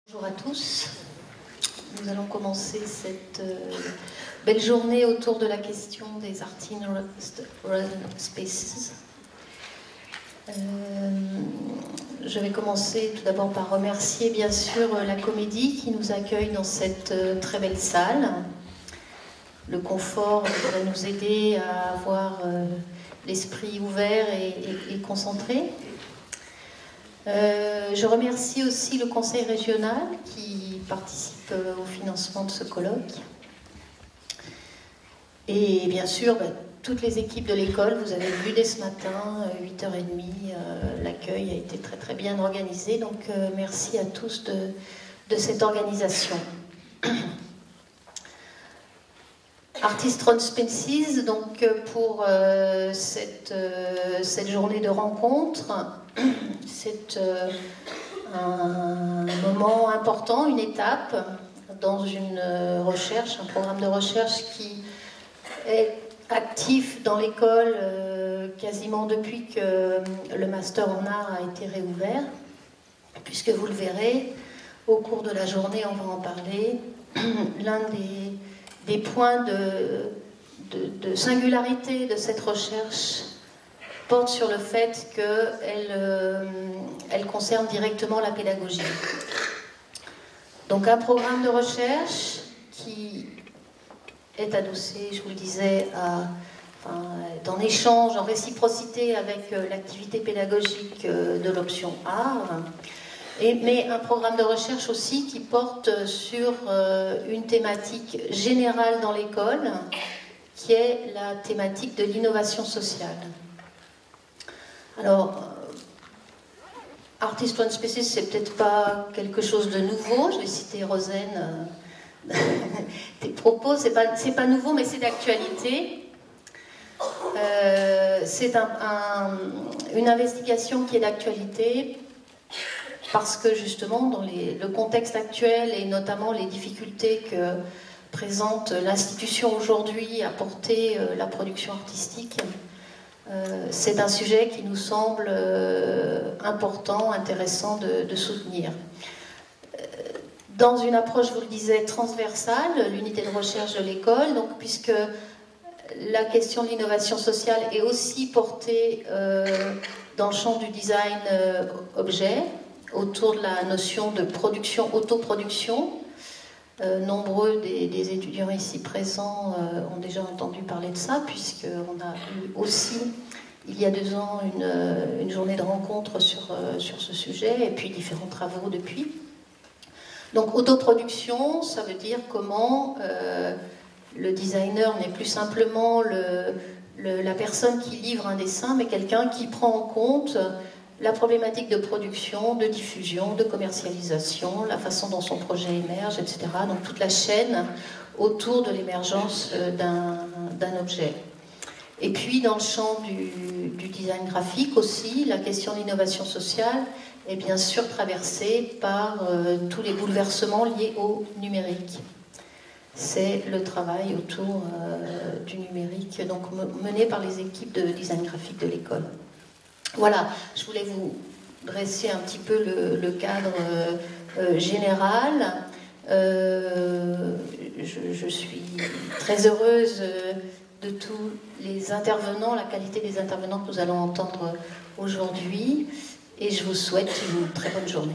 Bonjour à tous. Nous allons commencer cette belle journée autour de la question des Art in Run Spaces. Je vais commencer tout d'abord par remercier bien sûr la Comédie qui nous accueille dans cette très belle salle. Le confort devrait nous aider à avoir l'esprit ouvert et concentré. Je remercie aussi le Conseil régional qui participe au financement de ce colloque. Et bien sûr, toutes les équipes de l'école, vous avez vu dès ce matin, 8h30, l'accueil a été très très bien organisé. Donc merci à tous de cette organisation. Artist Run Spaces, donc pour cette journée de rencontre, c'est un moment important, une étape dans une recherche, un programme de recherche qui est actif dans l'école quasiment depuis que le master en art a été réouvert, puisque vous le verrez, au cours de la journée, on va en parler, l'un des points de singularité de cette recherche porte sur le fait qu'elle concerne directement la pédagogie. Donc un programme de recherche qui est adossé, je vous le disais, est en échange, en réciprocité avec l'activité pédagogique de l'option art, mais un programme de recherche aussi qui porte sur une thématique générale dans l'école, qui est la thématique de l'innovation sociale. Alors, Artist Run Spaces, c'est peut-être pas quelque chose de nouveau. Je vais citer Rosen, tes propos, c'est pas nouveau, mais c'est d'actualité. C'est une investigation qui est d'actualité parce que justement, dans le contexte actuel et notamment les difficultés que présente l'institution aujourd'hui à porter la production artistique, c'est un sujet qui nous semble important, intéressant de soutenir. Dans une approche, je vous le disais, transversale, l'unité de recherche de l'école, donc puisque la question de l'innovation sociale est aussi portée dans le champ du design objet, autour de la notion de production, autoproduction. Nombreux des étudiants ici présents ont déjà entendu parler de ça, puisqu'on a eu aussi, il y a 2 ans, une journée de rencontre sur ce sujet, et puis différents travaux depuis. Donc autoproduction, ça veut dire comment le designer n'est plus simplement la personne qui livre un dessin, mais quelqu'un qui prend en compte la problématique de production, de diffusion, de commercialisation, la façon dont son projet émerge, etc. Donc toute la chaîne autour de l'émergence d'un objet. Et puis dans le champ du design graphique aussi, la question de l'innovation sociale est bien sûr traversée par tous les bouleversements liés au numérique. C'est le travail autour du numérique, donc mené par les équipes de design graphique de l'école. Voilà, je voulais vous dresser un petit peu le cadre général. Je suis très heureuse de tous les intervenants, la qualité des intervenants que nous allons entendre aujourd'hui, et je vous souhaite une très bonne journée.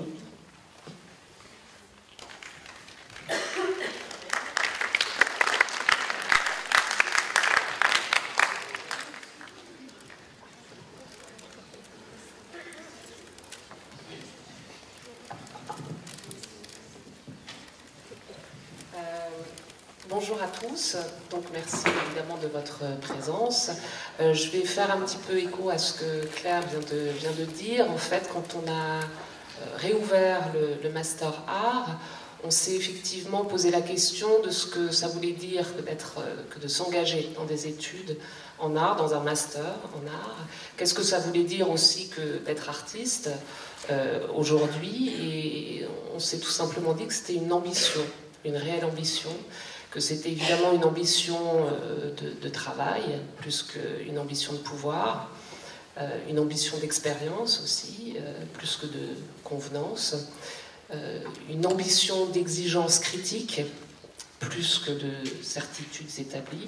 Bonjour à tous, donc merci évidemment de votre présence. Je vais faire un petit peu écho à ce que Claire vient de dire. En fait, quand on a réouvert le Master Art, on s'est effectivement posé la question de ce que ça voulait dire que de s'engager dans des études en art, dans un master en art. Qu'est-ce que ça voulait dire aussi que d'être artiste aujourd'hui? Et on s'est tout simplement dit que c'était une ambition, une réelle ambition, que c'était évidemment une ambition de travail, plus qu'une ambition de pouvoir, une ambition d'expérience aussi, plus que de convenance, une ambition d'exigence critique, plus que de certitudes établies,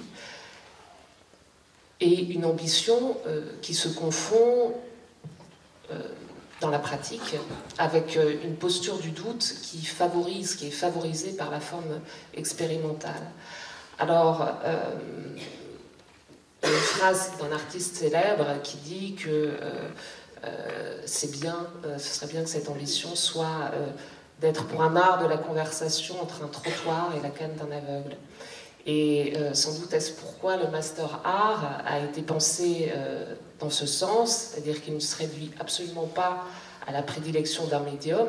et une ambition qui se confond dans la pratique avec une posture du doute qui est favorisée par la forme expérimentale. Alors, une phrase d'un artiste célèbre qui dit que c'est bien, ce serait bien que cette ambition soit d'être pour un art de la conversation entre un trottoir et la canne d'un aveugle. Et sans doute est-ce pourquoi le Master Art a été pensé dans ce sens, c'est-à-dire qu'il ne se réduit absolument pas à la prédilection d'un médium,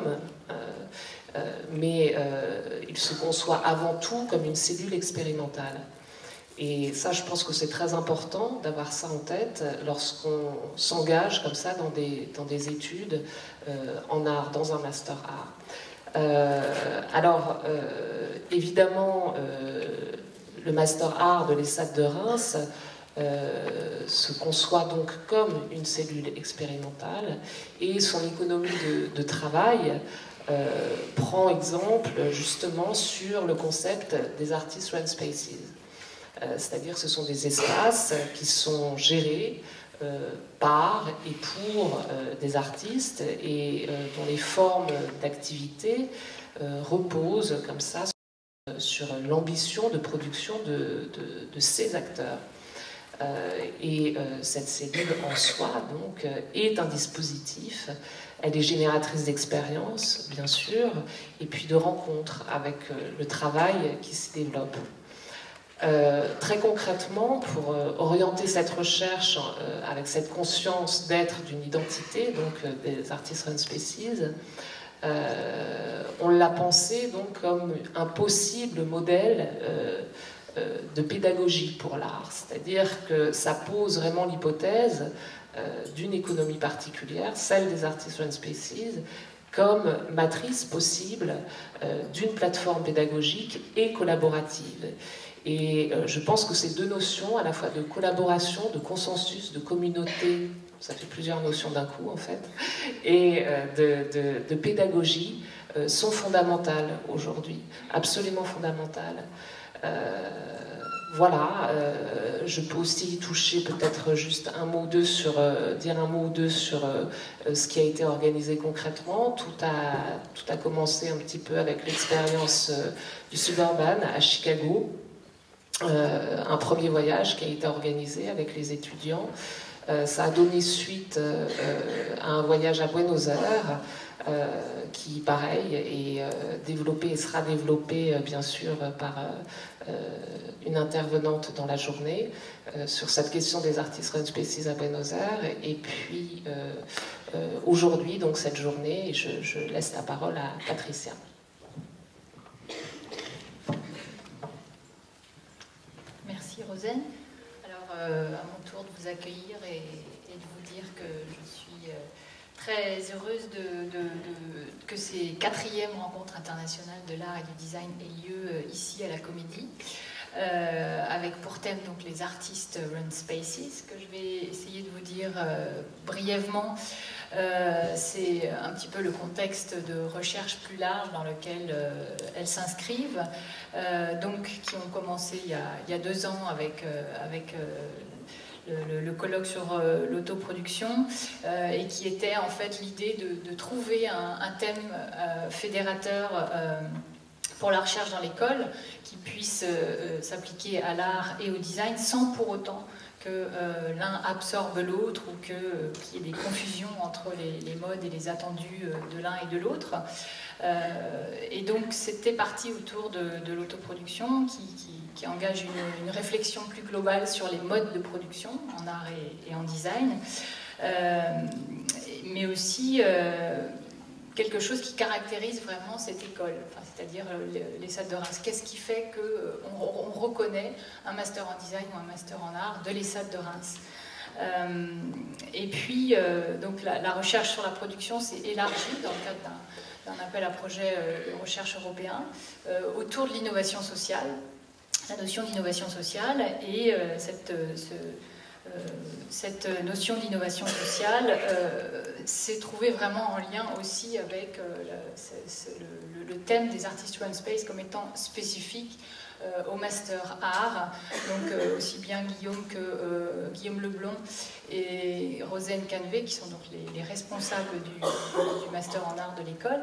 mais il se conçoit avant tout comme une cellule expérimentale. Et ça, je pense que c'est très important d'avoir ça en tête lorsqu'on s'engage comme ça dans des études en art, dans un Master Art. Alors, évidemment, le Master Art de l'ESSAD de Reims se conçoit donc comme une cellule expérimentale et son économie de travail prend exemple justement sur le concept des Artist Run Spaces. C'est-à-dire que ce sont des espaces qui sont gérés par et pour des artistes et dont les formes d'activité reposent comme ça sur l'ambition de production de ces acteurs. Et cette cellule en soi donc, est un dispositif. Elle est génératrice d'expériences, bien sûr, et puis de rencontres avec le travail qui s'y développe. Très concrètement, pour orienter cette recherche avec cette conscience d'être d'une identité, donc des Artist Run Spaces, on l'a pensé donc comme un possible modèle de pédagogie pour l'art, c'est-à-dire que ça pose vraiment l'hypothèse d'une économie particulière, celle des Artist Run Spaces, comme matrice possible d'une plateforme pédagogique et collaborative. Et je pense que ces deux notions, à la fois de collaboration, de consensus, de communauté, ça fait plusieurs notions d'un coup en fait, et de pédagogie sont fondamentales aujourd'hui, absolument fondamentales. Voilà, je peux aussi toucher peut-être juste un mot ou deux sur, dire un mot ou deux sur ce qui a été organisé concrètement. Tout a commencé un petit peu avec l'expérience du Suburban à Chicago. Un premier voyage qui a été organisé avec les étudiants. Ça a donné suite à un voyage à Buenos Aires qui, pareil, est développé et sera développé, bien sûr, par une intervenante dans la journée sur cette question des Artist Run Spaces à Buenos Aires. Et puis, aujourd'hui, donc cette journée, je laisse la parole à Patricia. Merci Rosen. Alors à mon tour de vous accueillir et de vous dire que je suis très heureuse que ces 4e rencontres internationales de l'art et du design aient lieu ici à la Comédie, avec pour thème donc les Artist Run Spaces, que je vais essayer de vous dire brièvement. C'est un petit peu le contexte de recherche plus large dans lequel elles s'inscrivent, donc qui ont commencé il y a 2 ans avec le colloque sur l'autoproduction, et qui était en fait l'idée de trouver un thème fédérateur pour la recherche dans l'école qui puisse s'appliquer à l'art et au design sans pour autant que l'un absorbe l'autre ou qu'il y ait des confusions entre les modes et les attendus de l'un et de l'autre. Et donc c'était parti autour de l'autoproduction qui engage une réflexion plus globale sur les modes de production en art et en design, mais aussi quelque chose qui caractérise vraiment cette école, c'est-à-dire l'ESSAD de Reims. Qu'est-ce qui fait qu'on reconnaît un master en design ou un master en art de l'ESSAD de Reims? Et puis, donc la recherche sur la production s'est élargie dans le cadre d'un appel à projet de recherche européen autour de l'innovation sociale, la notion d'innovation sociale et cette notion d'innovation sociale s'est trouvée vraiment en lien aussi avec le thème des Artist Run Space comme étant spécifique au Master Art. Donc aussi bien Guillaume Leblond et Rosen Canvé, qui sont donc les responsables du Master en Art de l'école,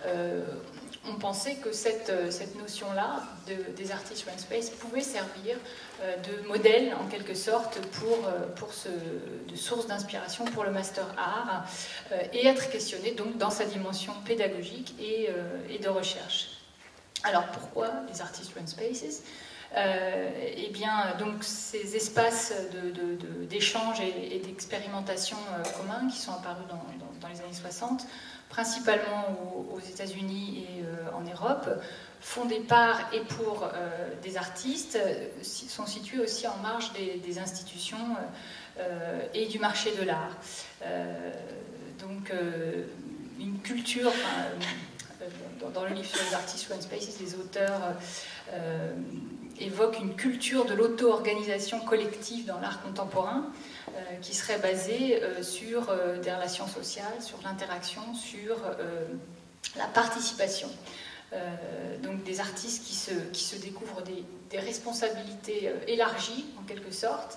ont pensé que cette notion-là des Artist Run Space pouvait servir de modèle en quelque sorte de source d'inspiration pour le Master Art et être questionné donc dans sa dimension pédagogique et de recherche. Alors pourquoi les Artist Run Spaces ? Eh bien, donc ces espaces d'échange et d'expérimentation communs qui sont apparus dans les années 60, principalement aux États-Unis et en Europe, fondés par et pour des artistes, sont situés aussi en marge des institutions et du marché de l'art. Donc, une culture... Dans le livre sur les Artist Run Spaces, les auteurs évoquent une culture de l'auto-organisation collective dans l'art contemporain qui serait basée sur des relations sociales, sur l'interaction, sur la participation. Donc des artistes qui se découvrent des responsabilités élargies, en quelque sorte,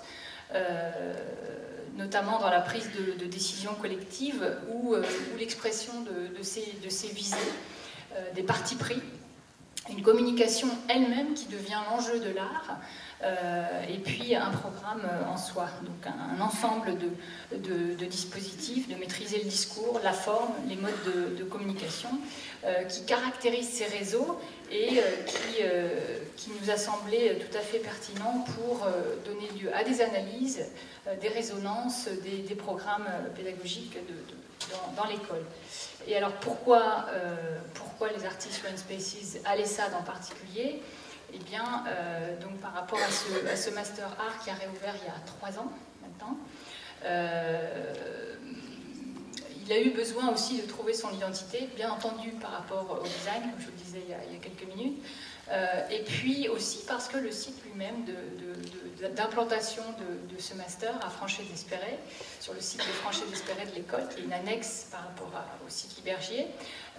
notamment dans la prise de décision collective ou l'expression de ces visées, des partis pris, une communication elle-même qui devient l'enjeu de l'art, et puis un programme en soi, donc un ensemble de dispositifs, de maîtriser le discours, la forme, les modes de communication, qui caractérisent ces réseaux et qui nous a semblé tout à fait pertinent pour donner lieu à des analyses, des résonances, des programmes pédagogiques dans l'école. Et alors pourquoi les Artist Run Spaces à l'ESSAD en particulier? Eh bien, donc par rapport à ce Master Art qui a réouvert il y a 3 ans maintenant, il a eu besoin aussi de trouver son identité, bien entendu par rapport au design, comme je vous le disais il y a quelques minutes, et puis aussi parce que le site lui-même d'implantation de ce master à Franchet-d'Espéret, sur le site de Franchet-d'Espéret de l'école, qui est une annexe par rapport au site Libergier,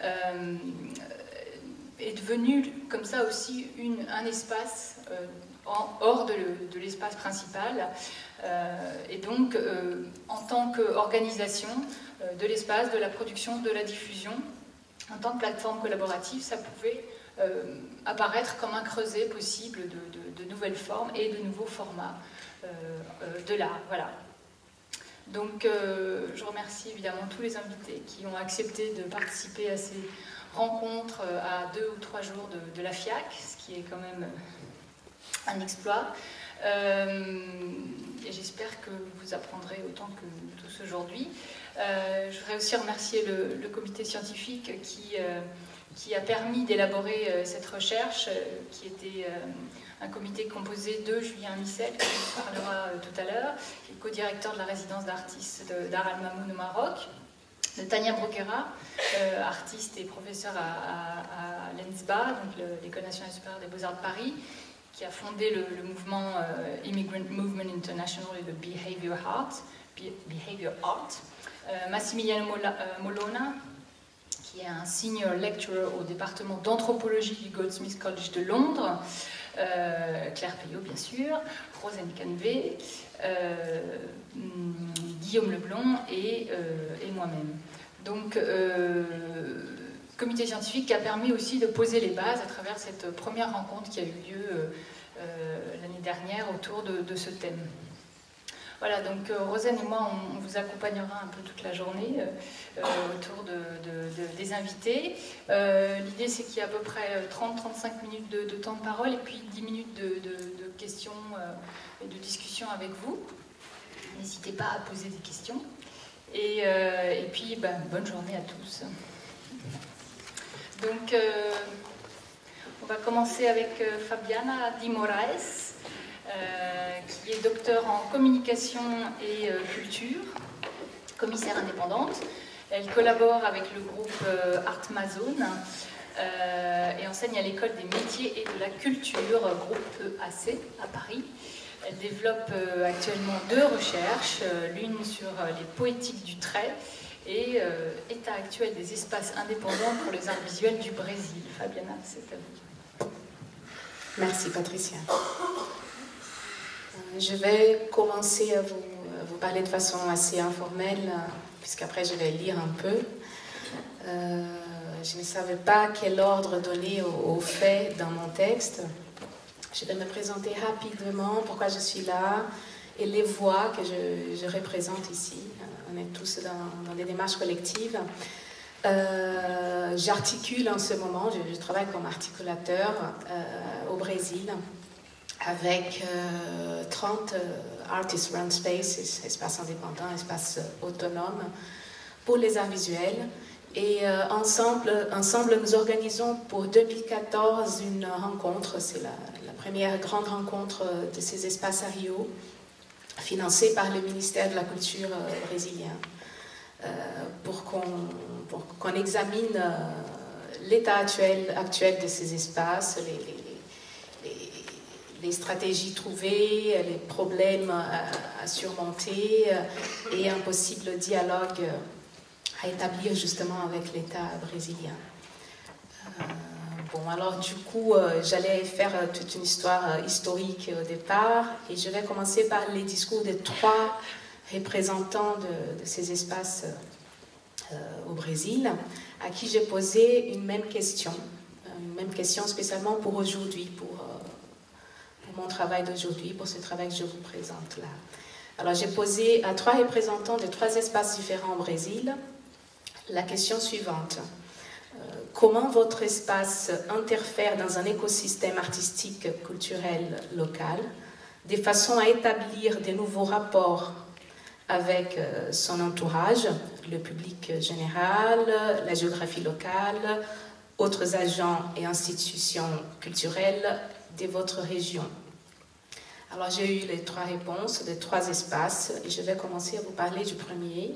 est devenu comme ça aussi un espace hors de l'espace principal, et donc en tant qu'organisation de l'espace, de la production, de la diffusion, en tant que plateforme collaborative, ça pouvait apparaître comme un creuset possible de nouvelles formes et de nouveaux formats de l'art. Voilà. Donc je remercie évidemment tous les invités qui ont accepté de participer à ces rencontres à 2 ou 3 jours de la FIAC, ce qui est quand même un exploit. Et j'espère que vous apprendrez autant que nous tous aujourd'hui. Je voudrais aussi remercier le comité scientifique qui a permis d'élaborer cette recherche, qui était un comité composé de Julien Missel, qui nous parlera tout à l'heure, qui est co-directeur de la résidence d'artistes d'Art Al-Mamoun au Maroc, de Tania Broquera, artiste et professeure à l'ENSBA, donc l'École nationale supérieure des beaux-arts de Paris, qui a fondé le mouvement Immigrant Movement International et le Behavior Art. Massimiliano Molona, qui est un senior lecturer au département d'anthropologie du Goldsmiths College de Londres, Claire Payot bien sûr, Rosen Canvé, Guillaume Leblond et moi-même. Donc, comité scientifique qui a permis aussi de poser les bases à travers cette première rencontre qui a eu lieu l'année dernière autour de ce thème. Voilà, donc Rosen et moi, on vous accompagnera un peu toute la journée autour des invités. L'idée, c'est qu'il y a à peu près 30-35 minutes de temps de parole et puis 10 minutes de questions et de discussion avec vous. N'hésitez pas à poser des questions. Et puis, bonne journée à tous. Donc, on va commencer avec Fabiana Di Moraes, qui est docteur en communication et culture, commissaire indépendante. Elle collabore avec le groupe Artmazone et enseigne à l'école des métiers et de la culture, groupe EAC, à Paris. Elle développe actuellement 2 recherches, l'une sur les poétiques du trait et état actuel des espaces indépendants pour les arts visuels du Brésil. Fabiana, c'est à vous. Merci Patricia. Je vais commencer à vous parler de façon assez informelle, puisqu'après je vais lire un peu. Je ne savais pas quel ordre donner aux faits dans mon texte. Je vais me présenter rapidement pourquoi je suis là et les voix que je représente ici. On est tous dans des démarches collectives. J'articule en ce moment, je travaille comme articulateur au Brésil avec 30 Artist Run Spaces, espaces indépendants, espaces autonomes pour les arts visuels. Et ensemble, nous organisons pour 2014 une rencontre, c'est la première grande rencontre de ces espaces à Rio, financée par le ministère de la Culture brésilien, pour qu'on examine l'état actuel de ces espaces, les stratégies trouvées, les problèmes à surmonter et un possible dialogue à établir justement avec l'État brésilien. Bon, alors du coup, j'allais faire toute une histoire historique au départ, et je vais commencer par les discours des 3 représentants de ces espaces au Brésil, à qui j'ai posé une même question spécialement pour aujourd'hui, pour mon travail d'aujourd'hui, pour ce travail que je vous présente là. Alors j'ai posé à 3 représentants de 3 espaces différents au Brésil la question suivante. Comment votre espace interfère dans un écosystème artistique, culturel, local, de façon à établir de nouveaux rapports avec son entourage, le public général, la géographie locale, autres agents et institutions culturelles de votre région. Alors j'ai eu les 3 réponses des 3 espaces et je vais commencer à vous parler du premier.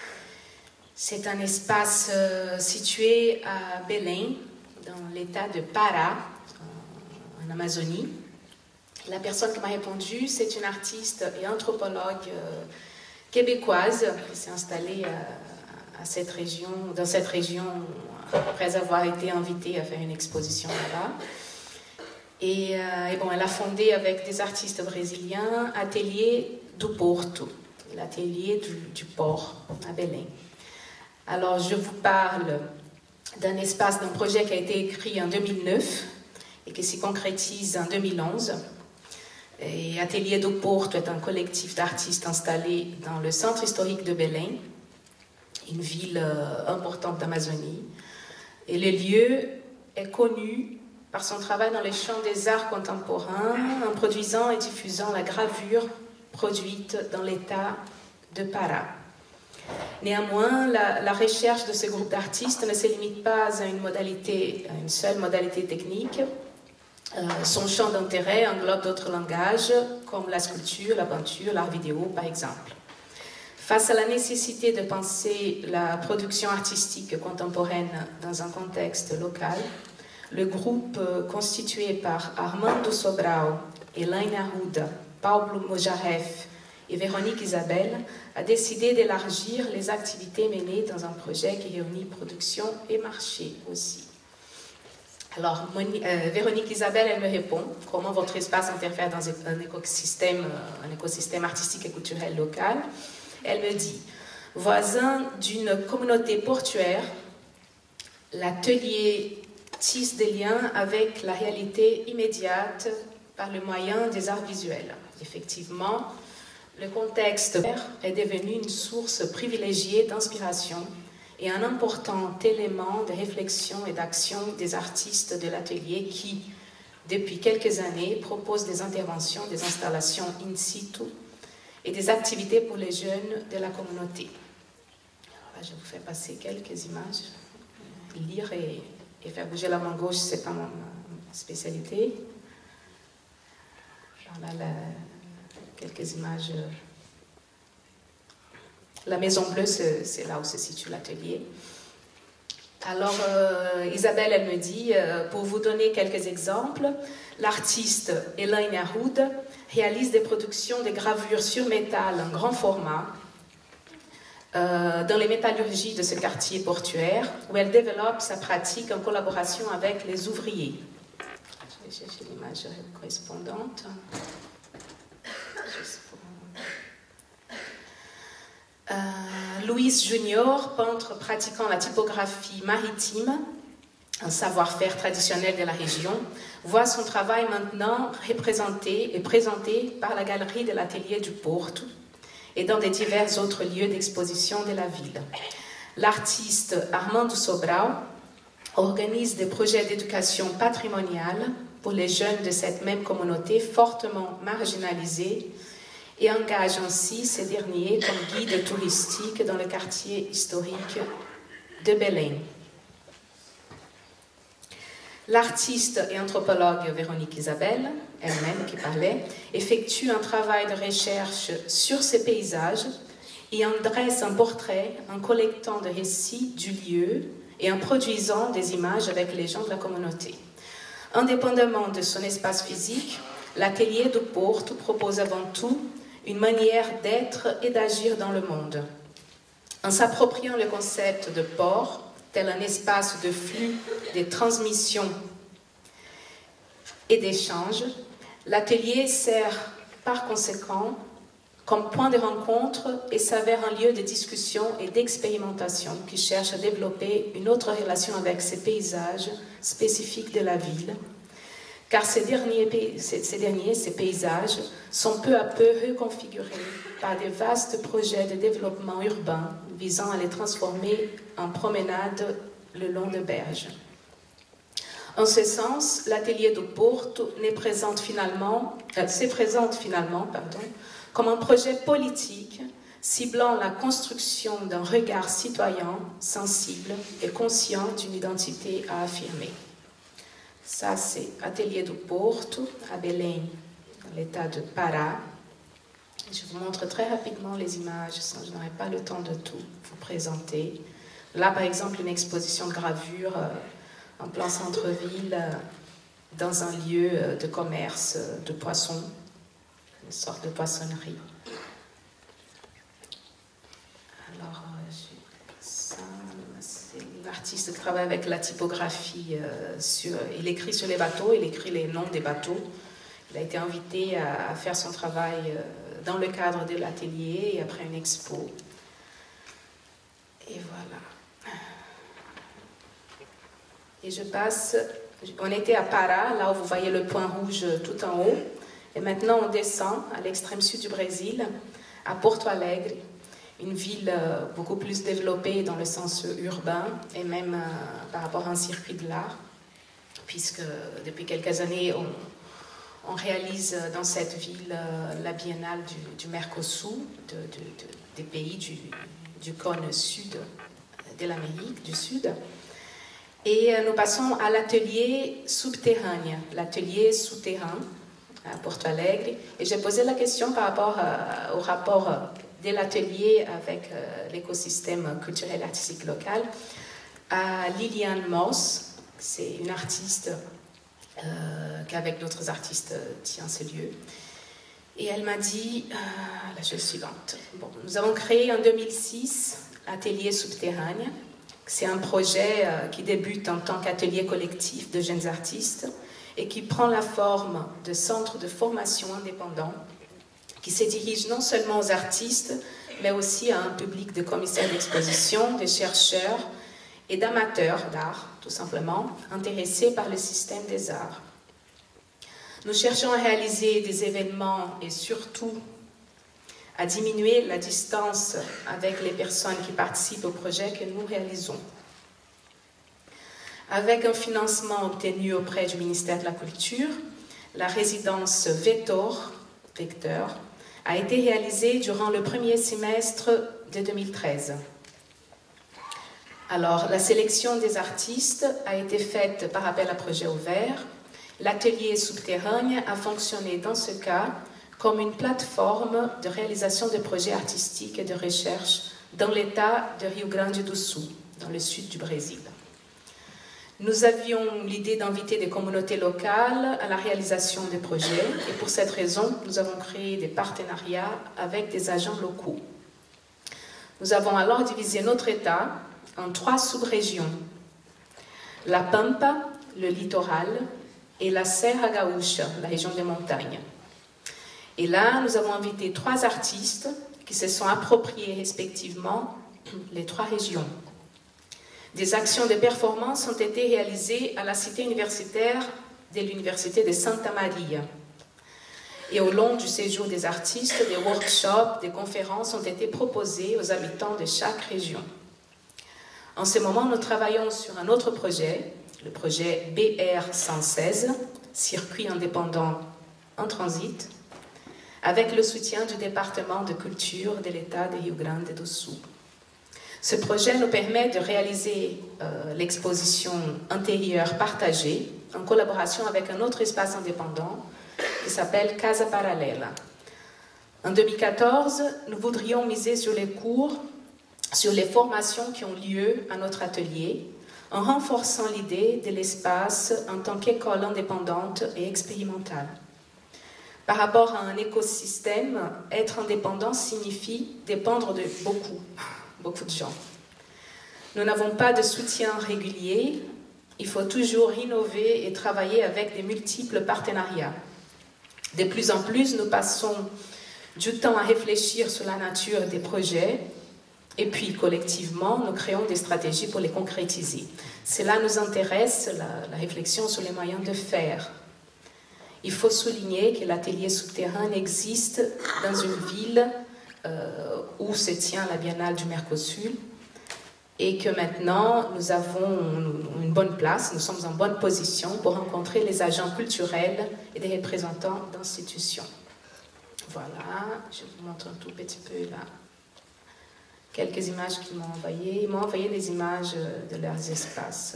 C'est un espace situé à Belém, dans l'état de Pará, en Amazonie. La personne qui m'a répondu, c'est une artiste et anthropologue québécoise qui s'est installée dans cette région après avoir été invitée à faire une exposition là-bas. Et bon, elle a fondé avec des artistes brésiliens Atelier do Porto, l'atelier du port à Belém. Alors, je vous parle d'un projet qui a été écrit en 2009 et qui s'y concrétise en 2011. Et Atelier do Porto est un collectif d'artistes installés dans le centre historique de Belém, une ville importante d'Amazonie. Et le lieu est connu par son travail dans les champs des arts contemporains, en produisant et diffusant la gravure produite dans l'état de Pará. Néanmoins, la recherche de ce groupe d'artistes ne se limite pas à une seule modalité technique. Son champ d'intérêt englobe d'autres langages, comme la sculpture, la peinture, l'art vidéo, par exemple. Face à la nécessité de penser la production artistique contemporaine dans un contexte local, le groupe constitué par Armando Sobral, Elaine Arruda, Pablo Mojaref et Véronique Isabelle a décidé d'élargir les activités menées dans un projet qui réunit production et marché aussi. Alors, Véronique Isabelle, elle me répond comment votre espace interfère dans un écosystème artistique et culturel local. Elle me dit, voisin d'une communauté portuaire, l'atelier tisse des liens avec la réalité immédiate par le moyen des arts visuels. Effectivement, le contexte est devenu une source privilégiée d'inspiration et un important élément de réflexion et d'action des artistes de l'atelier qui, depuis quelques années, proposent des interventions, des installations in situ et des activités pour les jeunes de la communauté. Alors là, je vous fais passer quelques images. Lire et faire bouger la main gauche, ce n'est pas ma spécialité. Alors là, quelques images. La Maison Bleue, c'est là où se situe l'atelier. Alors, Isabelle, elle me dit, pour vous donner quelques exemples, l'artiste Elaine Arroud réalise des productions de gravures sur métal en grand format dans les métallurgies de ce quartier portuaire, où elle développe sa pratique en collaboration avec les ouvriers. Je vais chercher l'image correspondante. Louise Junior, peintre pratiquant la typographie maritime, un savoir-faire traditionnel de la région, voit son travail maintenant représenté et présenté par la galerie de l'atelier du Porto et dans des divers autres lieux d'exposition de la ville. L'artiste Armando Sobral organise des projets d'éducation patrimoniale pour les jeunes de cette même communauté fortement marginalisée et engage ainsi ces derniers comme guides touristiques dans le quartier historique de Belém. L'artiste et anthropologue Véronique Isabelle, elle-même qui parlait, effectue un travail de recherche sur ces paysages et en dresse un portrait en collectant des récits du lieu et en produisant des images avec les gens de la communauté. Indépendamment de son espace physique, l'atelier do Porto propose avant tout une manière d'être et d'agir dans le monde. En s'appropriant le concept de port, tel un espace de flux, de transmission et d'échange, l'atelier sert par conséquent comme point de rencontre et s'avère un lieu de discussion et d'expérimentation qui cherche à développer une autre relation avec ces paysages spécifiques de la ville, car ces paysages sont peu à peu reconfigurés par de vastes projets de développement urbain visant à les transformer en promenades le long de berges. En ce sens, l'atelier do Porto se présente finalement comme un projet politique ciblant la construction d'un regard citoyen, sensible et conscient d'une identité à affirmer. Ça, c'est Atelier do Porto, à Belém, dans l'état de Pará. Je vous montre très rapidement les images, sinon je n'aurai pas le temps de tout vous présenter. Là, par exemple, une exposition de gravure en plein centre-ville, dans un lieu de commerce de poissons, une sorte de poissonnerie. Alors, ça, c'est l'artiste qui travaille avec la typographie. Il écrit sur les bateaux, il écrit les noms des bateaux. Il a été invité à faire son travail dans le cadre de l'atelier et après une expo. Et voilà. Et je passe, on était à Pará, là où vous voyez le point rouge tout en haut. Et maintenant, on descend à l'extrême sud du Brésil, à Porto Alegre, une ville beaucoup plus développée dans le sens urbain et même par rapport à un circuit de l'art, puisque depuis quelques années, on réalise dans cette ville la biennale du Mercosur, des pays du cône sud de l'Amérique du Sud. Et nous passons à l'atelier souterrain à Porto Alegre. Et j'ai posé la question par rapport au rapport de l'atelier avec l'écosystème culturel et artistique local à Liliane Moss. C'est une artiste qui, avec d'autres artistes, tient ce lieu. Et elle m'a dit la chose suivante. Bon, nous avons créé en 2006 Atelier Subterrânea. C'est un projet qui débute en tant qu'atelier collectif de jeunes artistes et qui prend la forme de centre de formation indépendant qui se dirige non seulement aux artistes, mais aussi à un public de commissaires d'exposition, de chercheurs et d'amateurs d'art, tout simplement, intéressés par le système des arts. Nous cherchons à réaliser des événements et surtout à diminuer la distance avec les personnes qui participent au projet que nous réalisons. Avec un financement obtenu auprès du ministère de la Culture, la résidence Vector a été réalisée durant le premier semestre de 2013. Alors, la sélection des artistes a été faite par appel à projet ouvert. L'atelier Subterrânea a fonctionné dans ce cas comme une plateforme de réalisation de projets artistiques et de recherche dans l'état de Rio Grande do Sul, dans le sud du Brésil. Nous avions l'idée d'inviter des communautés locales à la réalisation des projets et pour cette raison, nous avons créé des partenariats avec des agents locaux. Nous avons alors divisé notre État en 3 sous-régions. La Pampa, le littoral, et la Serra Gaúcha, la région des montagnes. Et là, nous avons invité 3 artistes qui se sont appropriés respectivement les 3 régions. Des actions de performance ont été réalisées à la cité universitaire de l'Université de Santa Maria. Et au long du séjour des artistes, des workshops, des conférences ont été proposés aux habitants de chaque région. En ce moment, nous travaillons sur un autre projet, le projet BR116, Circuit indépendant en transit, avec le soutien du département de culture de l'État de Rio Grande do Sul. Ce projet nous permet de réaliser l'exposition intérieure partagée en collaboration avec un autre espace indépendant qui s'appelle Casa Paralela. En 2014, nous voudrions miser sur les cours, sur les formations qui ont lieu à notre atelier, en renforçant l'idée de l'espace en tant qu'école indépendante et expérimentale. Par rapport à un écosystème, être indépendant signifie dépendre de beaucoup de gens. Nous n'avons pas de soutien régulier, il faut toujours innover et travailler avec des multiples partenariats. De plus en plus, nous passons du temps à réfléchir sur la nature des projets et puis collectivement, nous créons des stratégies pour les concrétiser. Cela nous intéresse, la réflexion sur les moyens de faire. Il faut souligner que l'atelier souterrain existe dans une ville où se tient la Biennale du Mercosur et que maintenant nous avons une bonne place, nous sommes en bonne position pour rencontrer les agents culturels et des représentants d'institutions. Voilà, je vous montre un tout petit peu là quelques images qu'ils m'ont envoyées. Ils m'ont envoyé des images de leurs espaces.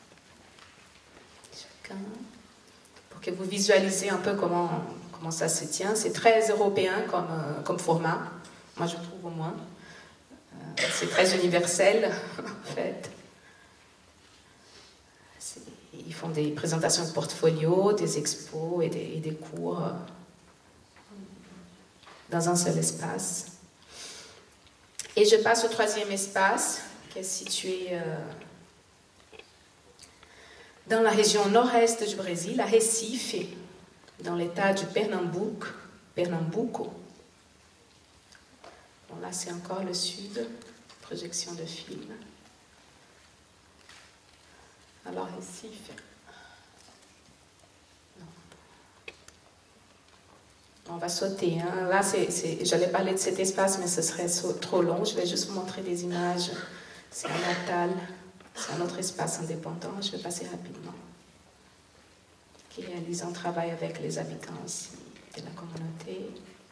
Chacun, pour que vous visualisez un peu comment ça se tient. C'est très européen comme format. Moi, je trouve au moins. C'est très universel, en fait. Ils font des présentations de portfolio, des expos et des cours dans un seul espace. Et je passe au 3e espace, qui est situé dans la région nord-est du Brésil, à Recife, dans l'état du Pernambuco. Bon, là, c'est encore le sud, projection de film. Alors, Recife. Non. On va sauter. Hein. Là, j'allais parler de cet espace, mais ce serait trop long. Je vais juste vous montrer des images. C'est un Natal. C'est un autre espace indépendant. Je vais passer rapidement. Qui réalise un travail avec les habitants aussi de la communauté.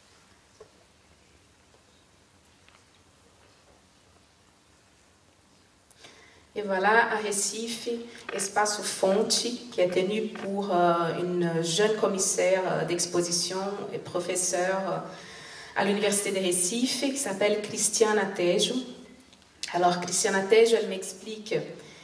Et voilà, à Recife, Espaço Fonte, qui est tenu pour une jeune commissaire d'exposition et professeure à l'Université de Recife, qui s'appelle Cristiana Tejo. Alors, Cristiana Tejo, elle m'explique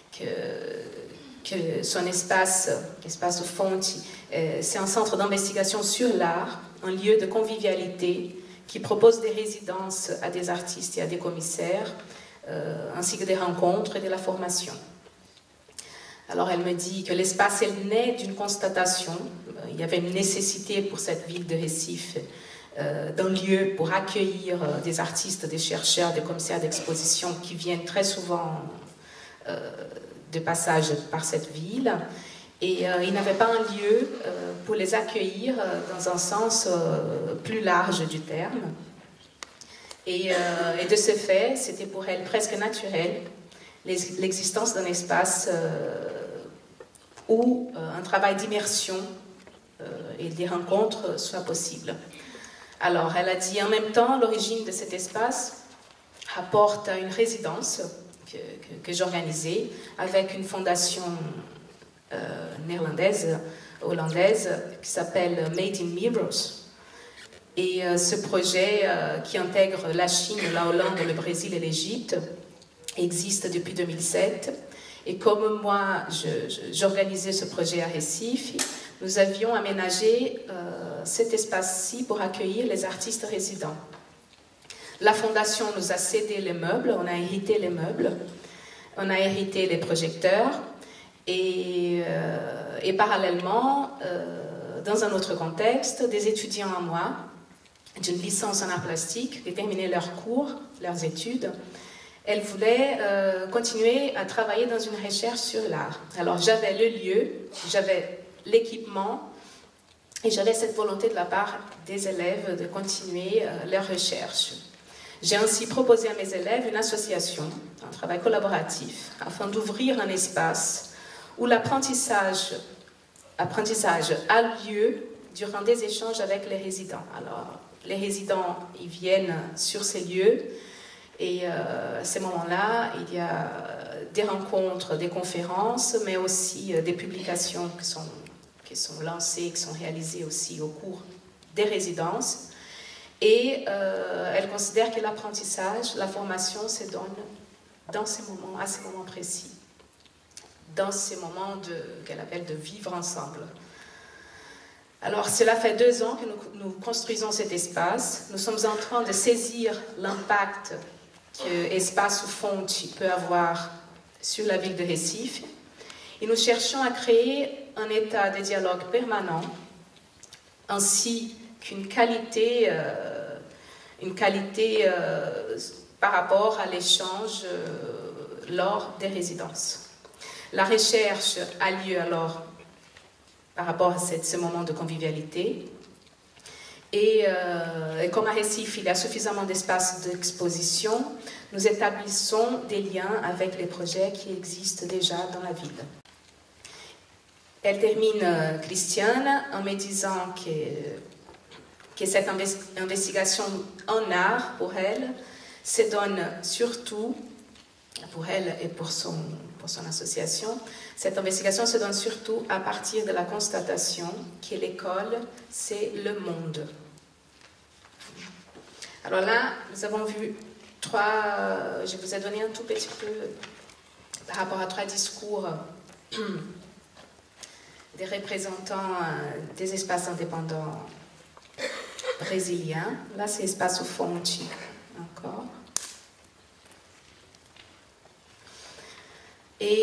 que son espace, Espaço Fonte, c'est un centre d'investigation sur l'art, un lieu de convivialité qui propose des résidences à des artistes et à des commissaires, ainsi que des rencontres et de la formation. Alors elle me dit que l'espace est né d'une constatation. Il y avait une nécessité pour cette ville de Recife d'un lieu pour accueillir des artistes, des chercheurs, des commissaires d'exposition qui viennent très souvent de passage par cette ville. Et il n'avait pas un lieu pour les accueillir dans un sens plus large du terme. Et de ce fait, c'était pour elle presque naturel l'existence d'un espace où un travail d'immersion et des rencontres soit possible. Alors, elle a dit en même temps, l'origine de cet espace rapporte à une résidence que j'organisais avec une fondation hollandaise, qui s'appelle Made in Mirrors. Et ce projet qui intègre la Chine, la Hollande, le Brésil et l'Égypte existe depuis 2007. Et comme moi, j'organisais ce projet à Recife, nous avions aménagé cet espace-ci pour accueillir les artistes résidents. La fondation nous a cédé les meubles, on a hérité les meubles, on a hérité les projecteurs et parallèlement, dans un autre contexte, des étudiants à moi d'une licence en art plastique qui terminaient leurs cours, leurs études. Elles voulaient continuer à travailler dans une recherche sur l'art. Alors j'avais le lieu, j'avais l'équipement et j'avais cette volonté de la part des élèves de continuer leurs recherches. J'ai ainsi proposé à mes élèves une association, un travail collaboratif, afin d'ouvrir un espace où l'apprentissage a lieu durant des échanges avec les résidents. Alors, les résidents, ils viennent sur ces lieux et à ces moments-là, il y a des rencontres, des conférences, mais aussi des publications qui sont lancées, qui sont réalisées aussi au cours des résidences. Et elle considère que l'apprentissage, la formation se donne dans ces moments, à ces moments précis, dans ces moments qu'elle appelle de vivre ensemble. Alors, cela fait 2 ans que nous construisons cet espace. Nous sommes en train de saisir l'impact que Espaço Fonte peut avoir sur la ville de Recife. Et nous cherchons à créer un état de dialogue permanent, ainsi qu'une qualité par rapport à l'échange lors des résidences. La recherche a lieu alors par rapport à ce moment de convivialité. Et comme à Recife, il y a suffisamment d'espace d'exposition, nous établissons des liens avec les projets qui existent déjà dans la ville. Elle termine, Christiane, en me disant que cette investigation en art, pour elle, se donne surtout, pour elle et pour son association, cette investigation se donne surtout à partir de la constatation que l'école, c'est le monde. Alors là, nous avons vu je vous ai donné un tout petit peu par rapport à 3 discours des représentants des espaces indépendants brésiliens. Là, c'est Espaço Fonte, encore. Et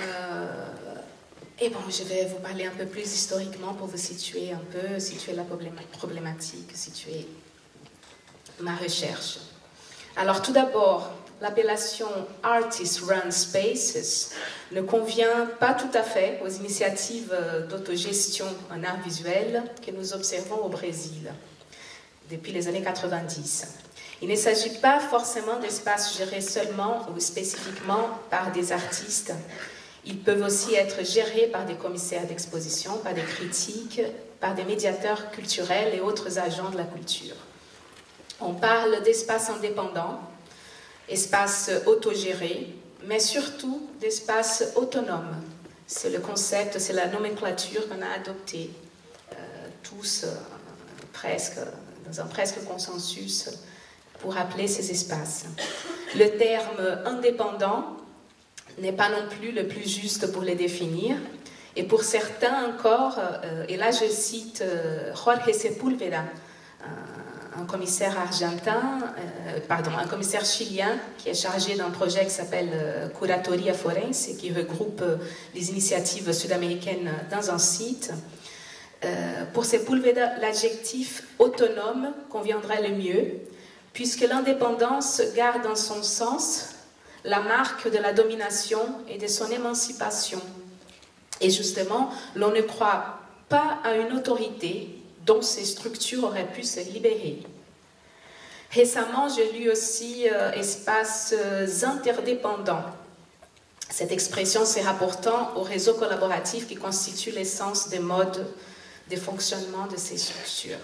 bon, je vais vous parler un peu plus historiquement pour vous situer un peu, situer la problématique, situer ma recherche. Alors tout d'abord, l'appellation Artist Run Spaces ne convient pas tout à fait aux initiatives d'autogestion en art visuel que nous observons au Brésil depuis les années 90. Il ne s'agit pas forcément d'espaces gérés seulement ou spécifiquement par des artistes. Ils peuvent aussi être gérés par des commissaires d'exposition, par des critiques, par des médiateurs culturels et autres agents de la culture. On parle d'espaces indépendants, espaces autogérés, mais surtout d'espaces autonomes. C'est le concept, c'est la nomenclature qu'on a adoptée tous dans un presque consensus pour appeler ces espaces. Le terme indépendant n'est pas non plus le plus juste pour les définir. Et pour certains encore, et là je cite Jorge Sepúlveda, un commissaire un commissaire chilien qui est chargé d'un projet qui s'appelle Curatoria Forense, qui regroupe les initiatives sud-américaines dans un site. Pour Sepúlveda, l'adjectif autonome conviendrait le mieux, puisque l'indépendance garde en son sens la marque de la domination et de son émancipation. Et justement, l'on ne croit pas à une autorité dont ces structures auraient pu se libérer. Récemment, j'ai lu aussi espaces interdépendants. Cette expression se rapportant au réseau collaboratif qui constitue l'essence des modes de fonctionnement de ces structures.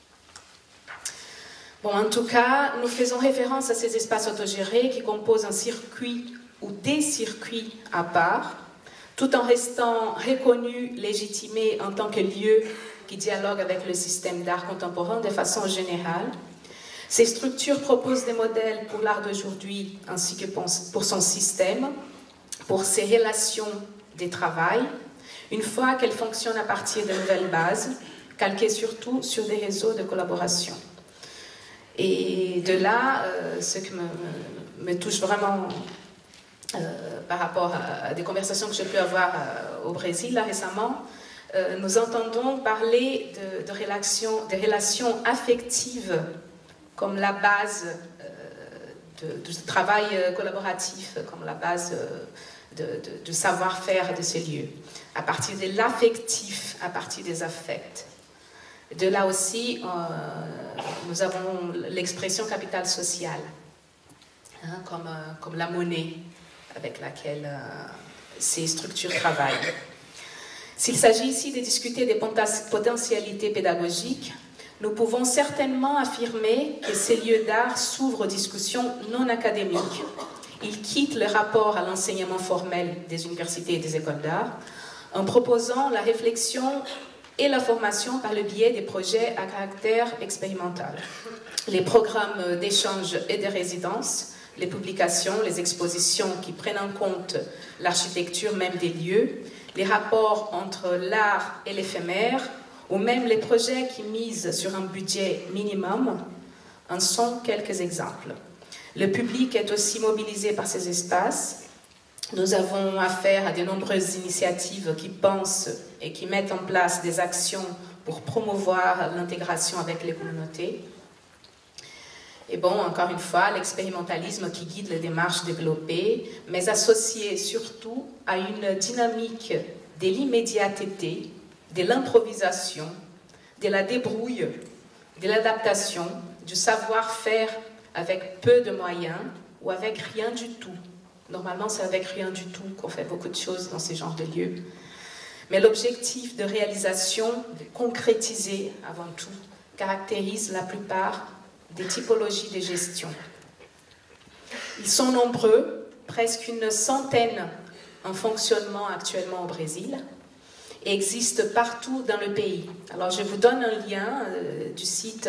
Bon, en tout cas, nous faisons référence à ces espaces autogérés qui composent un circuit ou des circuits à part, tout en restant reconnus, légitimés en tant que lieu qui dialogue avec le système d'art contemporain de façon générale. Ces structures proposent des modèles pour l'art d'aujourd'hui ainsi que pour son système, pour ses relations de travail, une fois qu'elles fonctionnent à partir de nouvelles bases, calquées surtout sur des réseaux de collaboration. Et de là, ce qui me touche vraiment par rapport à des conversations que j'ai pu avoir au Brésil là, récemment, nous entendons parler de relations affectives comme la base du travail collaboratif, comme la base du savoir-faire de ces lieux, à partir de l'affectif, à partir des affects. De là aussi, nous avons l'expression capital social, hein, comme la monnaie avec laquelle ces structures travaillent. S'il s'agit ici de discuter des potentialités pédagogiques, nous pouvons certainement affirmer que ces lieux d'art s'ouvrent aux discussions non académiques. Ils quittent le rapport à l'enseignement formel des universités et des écoles d'art en proposant la réflexion et la formation par le biais des projets à caractère expérimental. Les programmes d'échange et de résidence, les publications, les expositions qui prennent en compte l'architecture même des lieux, les rapports entre l'art et l'éphémère, ou même les projets qui misent sur un budget minimum, en sont quelques exemples. Le public est aussi mobilisé par ces espaces. Nous avons affaire à de nombreuses initiatives qui pensent et qui mettent en place des actions pour promouvoir l'intégration avec les communautés. Et bon, encore une fois, l'expérimentalisme qui guide les démarches développées, mais associé surtout à une dynamique de l'immédiateté, de l'improvisation, de la débrouille, de l'adaptation, du savoir-faire avec peu de moyens ou avec rien du tout. Normalement, c'est avec rien du tout qu'on fait beaucoup de choses dans ces genres de lieux. Mais l'objectif de réalisation, de concrétiser avant tout, caractérise la plupart des typologies de gestion. Ils sont nombreux, presque une centaine en fonctionnement actuellement au Brésil, et existent partout dans le pays. Alors je vous donne un lien du site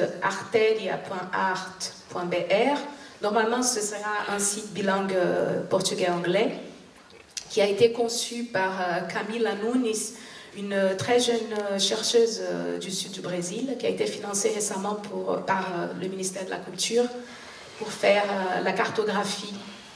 arteria.art.br. Normalement, ce sera un site bilingue portugais-anglais qui a été conçu par Camila Nunes, une très jeune chercheuse du sud du Brésil, qui a été financée récemment par le ministère de la Culture pour faire la cartographie,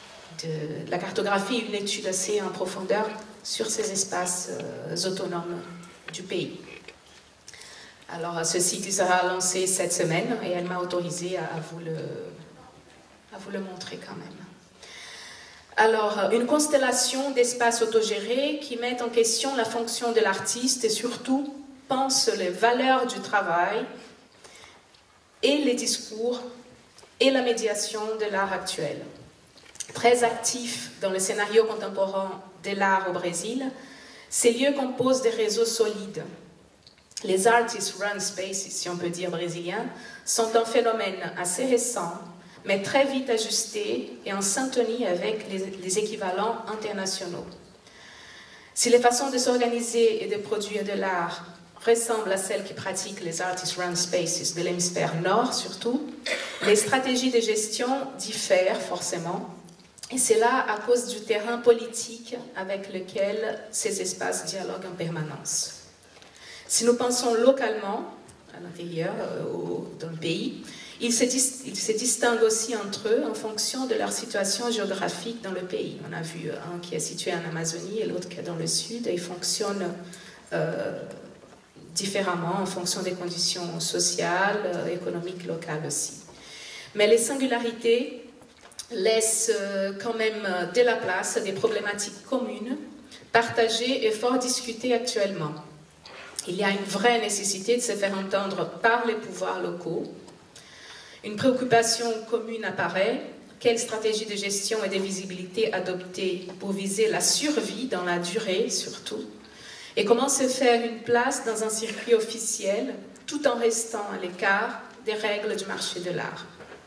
une étude assez en profondeur sur ces espaces autonomes du pays. Alors, ce site sera lancé cette semaine et elle m'a autorisé à vous le montrer quand même. Alors, une constellation d'espaces autogérés qui mettent en question la fonction de l'artiste et surtout pensent les valeurs du travail et les discours et la médiation de l'art actuel. Très actifs dans le scénario contemporain de l'art au Brésil, ces lieux composent des réseaux solides. Les Artist Run Spaces, si on peut dire brésiliens, sont un phénomène assez récent, mais très vite ajusté et en syntonie avec les équivalents internationaux. Si les façons de s'organiser et de produire de l'art ressemblent à celles qui pratiquent les Artist Run Spaces de l'hémisphère nord surtout, les stratégies de gestion diffèrent forcément, et c'est là à cause du terrain politique avec lequel ces espaces dialoguent en permanence. Si nous pensons localement, à l'intérieur, dans le pays, ils se distinguent aussi entre eux en fonction de leur situation géographique dans le pays. On a vu un qui est situé en Amazonie et l'autre qui est dans le sud, et ils fonctionnent différemment en fonction des conditions sociales, économiques, locales aussi. Mais les singularités laissent quand même de la place à des problématiques communes, partagées et fort discutées actuellement. Il y a une vraie nécessité de se faire entendre par les pouvoirs locaux. Une préoccupation commune apparaît. Quelle stratégie de gestion et de visibilité adopter pour viser la survie dans la durée surtout? Et comment se faire une place dans un circuit officiel tout en restant à l'écart des règles du marché de l'art?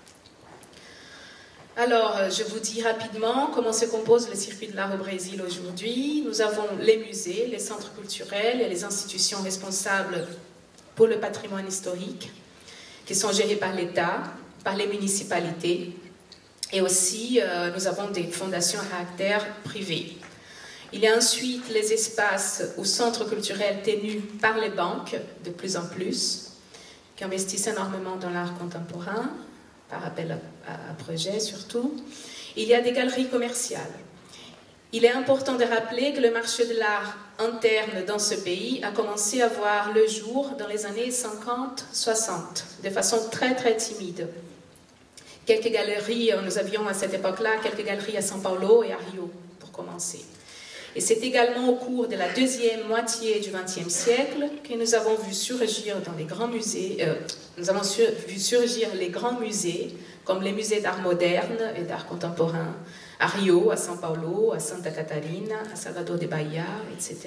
Alors, je vous dis rapidement comment se compose le circuit de l'art au Brésil aujourd'hui. Nous avons les musées, les centres culturels et les institutions responsables pour le patrimoine historique, qui sont gérés par l'État, par les municipalités. Et aussi, nous avons des fondations à caractère privé. Il y a ensuite les espaces ou centres culturels tenus par les banques, de plus en plus, qui investissent énormément dans l'art contemporain, par appel à projet surtout. Il y a des galeries commerciales. Il est important de rappeler que le marché de l'art interne dans ce pays a commencé à voir le jour dans les années 50-60, de façon très très timide. Quelques galeries, nous avions à cette époque-là quelques galeries à São Paulo et à Rio, pour commencer. Et c'est également au cours de la deuxième moitié du XXe siècle que nous avons vu surgir dans les grands musées, vu surgir les grands musées, comme les musées d'art moderne et d'art contemporain, à Rio, à São Paulo, à Santa Catarina, à Salvador de Bahia, etc.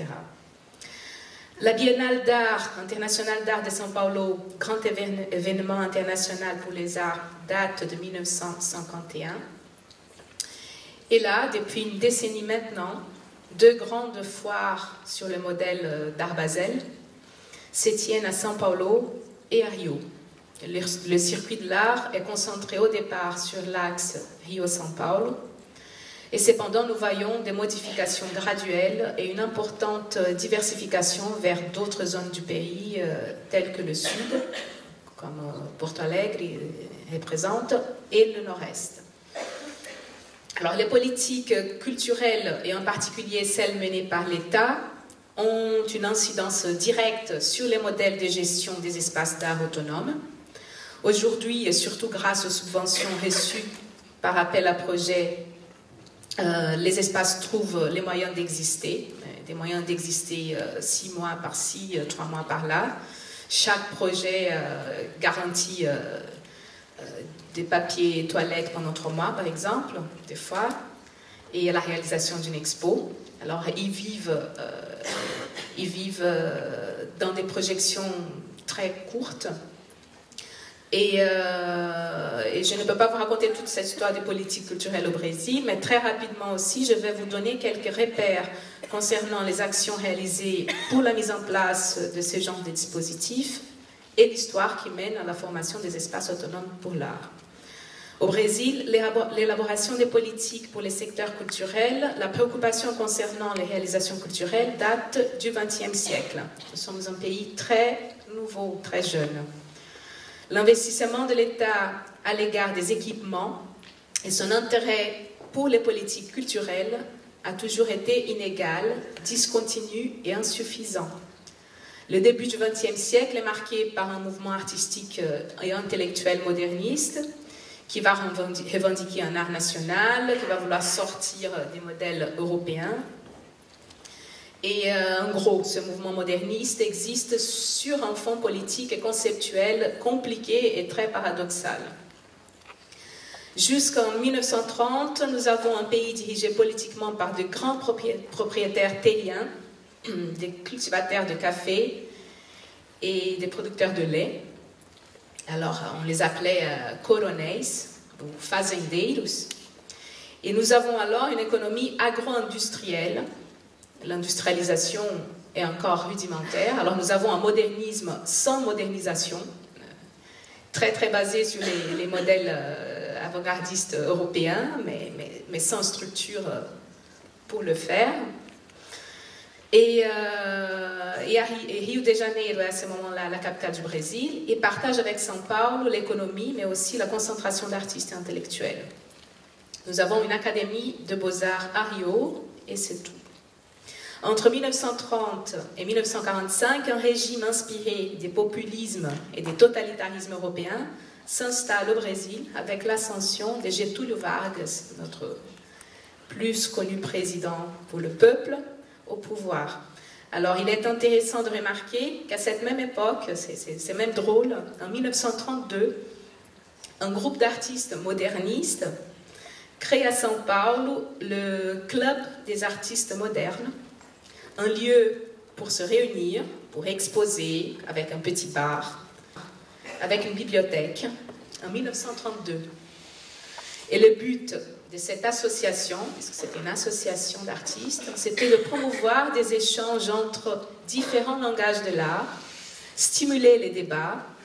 La Biennale d'art, internationale d'art de São Paulo, grand événement international pour les arts, date de 1951. Et là, depuis une décennie maintenant, 2 grandes foires sur le modèle d'Art Basel se tiennent à São Paulo et à Rio. Le circuit de l'art est concentré au départ sur l'axe Rio-São Paulo. Et cependant, nous voyons des modifications graduelles et une importante diversification vers d'autres zones du pays, telles que le sud, comme Porto Alegre est présente, et le nord-est. Alors, les politiques culturelles, et en particulier celles menées par l'État, ont une incidence directe sur les modèles de gestion des espaces d'art autonomes. Aujourd'hui, et surtout grâce aux subventions reçues par appel à projet, les espaces trouvent les moyens d'exister, des moyens d'exister 6 mois par-ci, 3 mois par-là. Chaque projet garantit des papiers toilettes pendant 3 mois, par exemple, des fois, et la réalisation d'une expo. Alors, ils vivent dans des projections très courtes. Et je ne peux pas vous raconter toute cette histoire des politiques culturelles au Brésil, mais très rapidement aussi, je vais vous donner quelques repères concernant les actions réalisées pour la mise en place de ce genre de dispositifs et l'histoire qui mène à la formation des espaces autonomes pour l'art. Au Brésil, l'élaboration des politiques pour les secteurs culturels, la préoccupation concernant les réalisations culturelles date du XXe siècle. Nous sommes un pays très nouveau, très jeune. L'investissement de l'État à l'égard des équipements et son intérêt pour les politiques culturelles a toujours été inégal, discontinu et insuffisant. Le début du XXe siècle est marqué par un mouvement artistique et intellectuel moderniste qui va revendiquer un art national, qui va vouloir sortir des modèles européens. Et en gros, ce mouvement moderniste existe sur un fond politique et conceptuel compliqué et très paradoxal. Jusqu'en 1930, nous avons un pays dirigé politiquement par de grands propriétaires terriens, des cultivateurs de café et des producteurs de lait. Alors, on les appelait coronéis ou fazendeiros. Et nous avons alors une économie agro-industrielle. L'industrialisation est encore rudimentaire. Alors, nous avons un modernisme sans modernisation, très très basé sur les modèles avant-gardistes européens, mais sans structure pour le faire. Et Rio de Janeiro est à ce moment-là la capitale du Brésil et partage avec São Paulo l'économie, mais aussi la concentration d'artistes et intellectuels. Nous avons une académie de beaux-arts à Rio et c'est tout. Entre 1930 et 1945, un régime inspiré des populismes et des totalitarismes européens s'installe au Brésil avec l'ascension de Getúlio Vargas, notre plus connu président pour le peuple, au pouvoir. Alors, il est intéressant de remarquer qu'à cette même époque, c'est même drôle, en 1932, un groupe d'artistes modernistes crée à São Paulo le Club des artistes modernes, un lieu pour se réunir, pour exposer avec un petit bar, avec une bibliothèque, en 1932. Et le but de cette association, puisque c'était une association d'artistes, c'était de promouvoir des échanges entre différents langages de l'art, stimuler les débats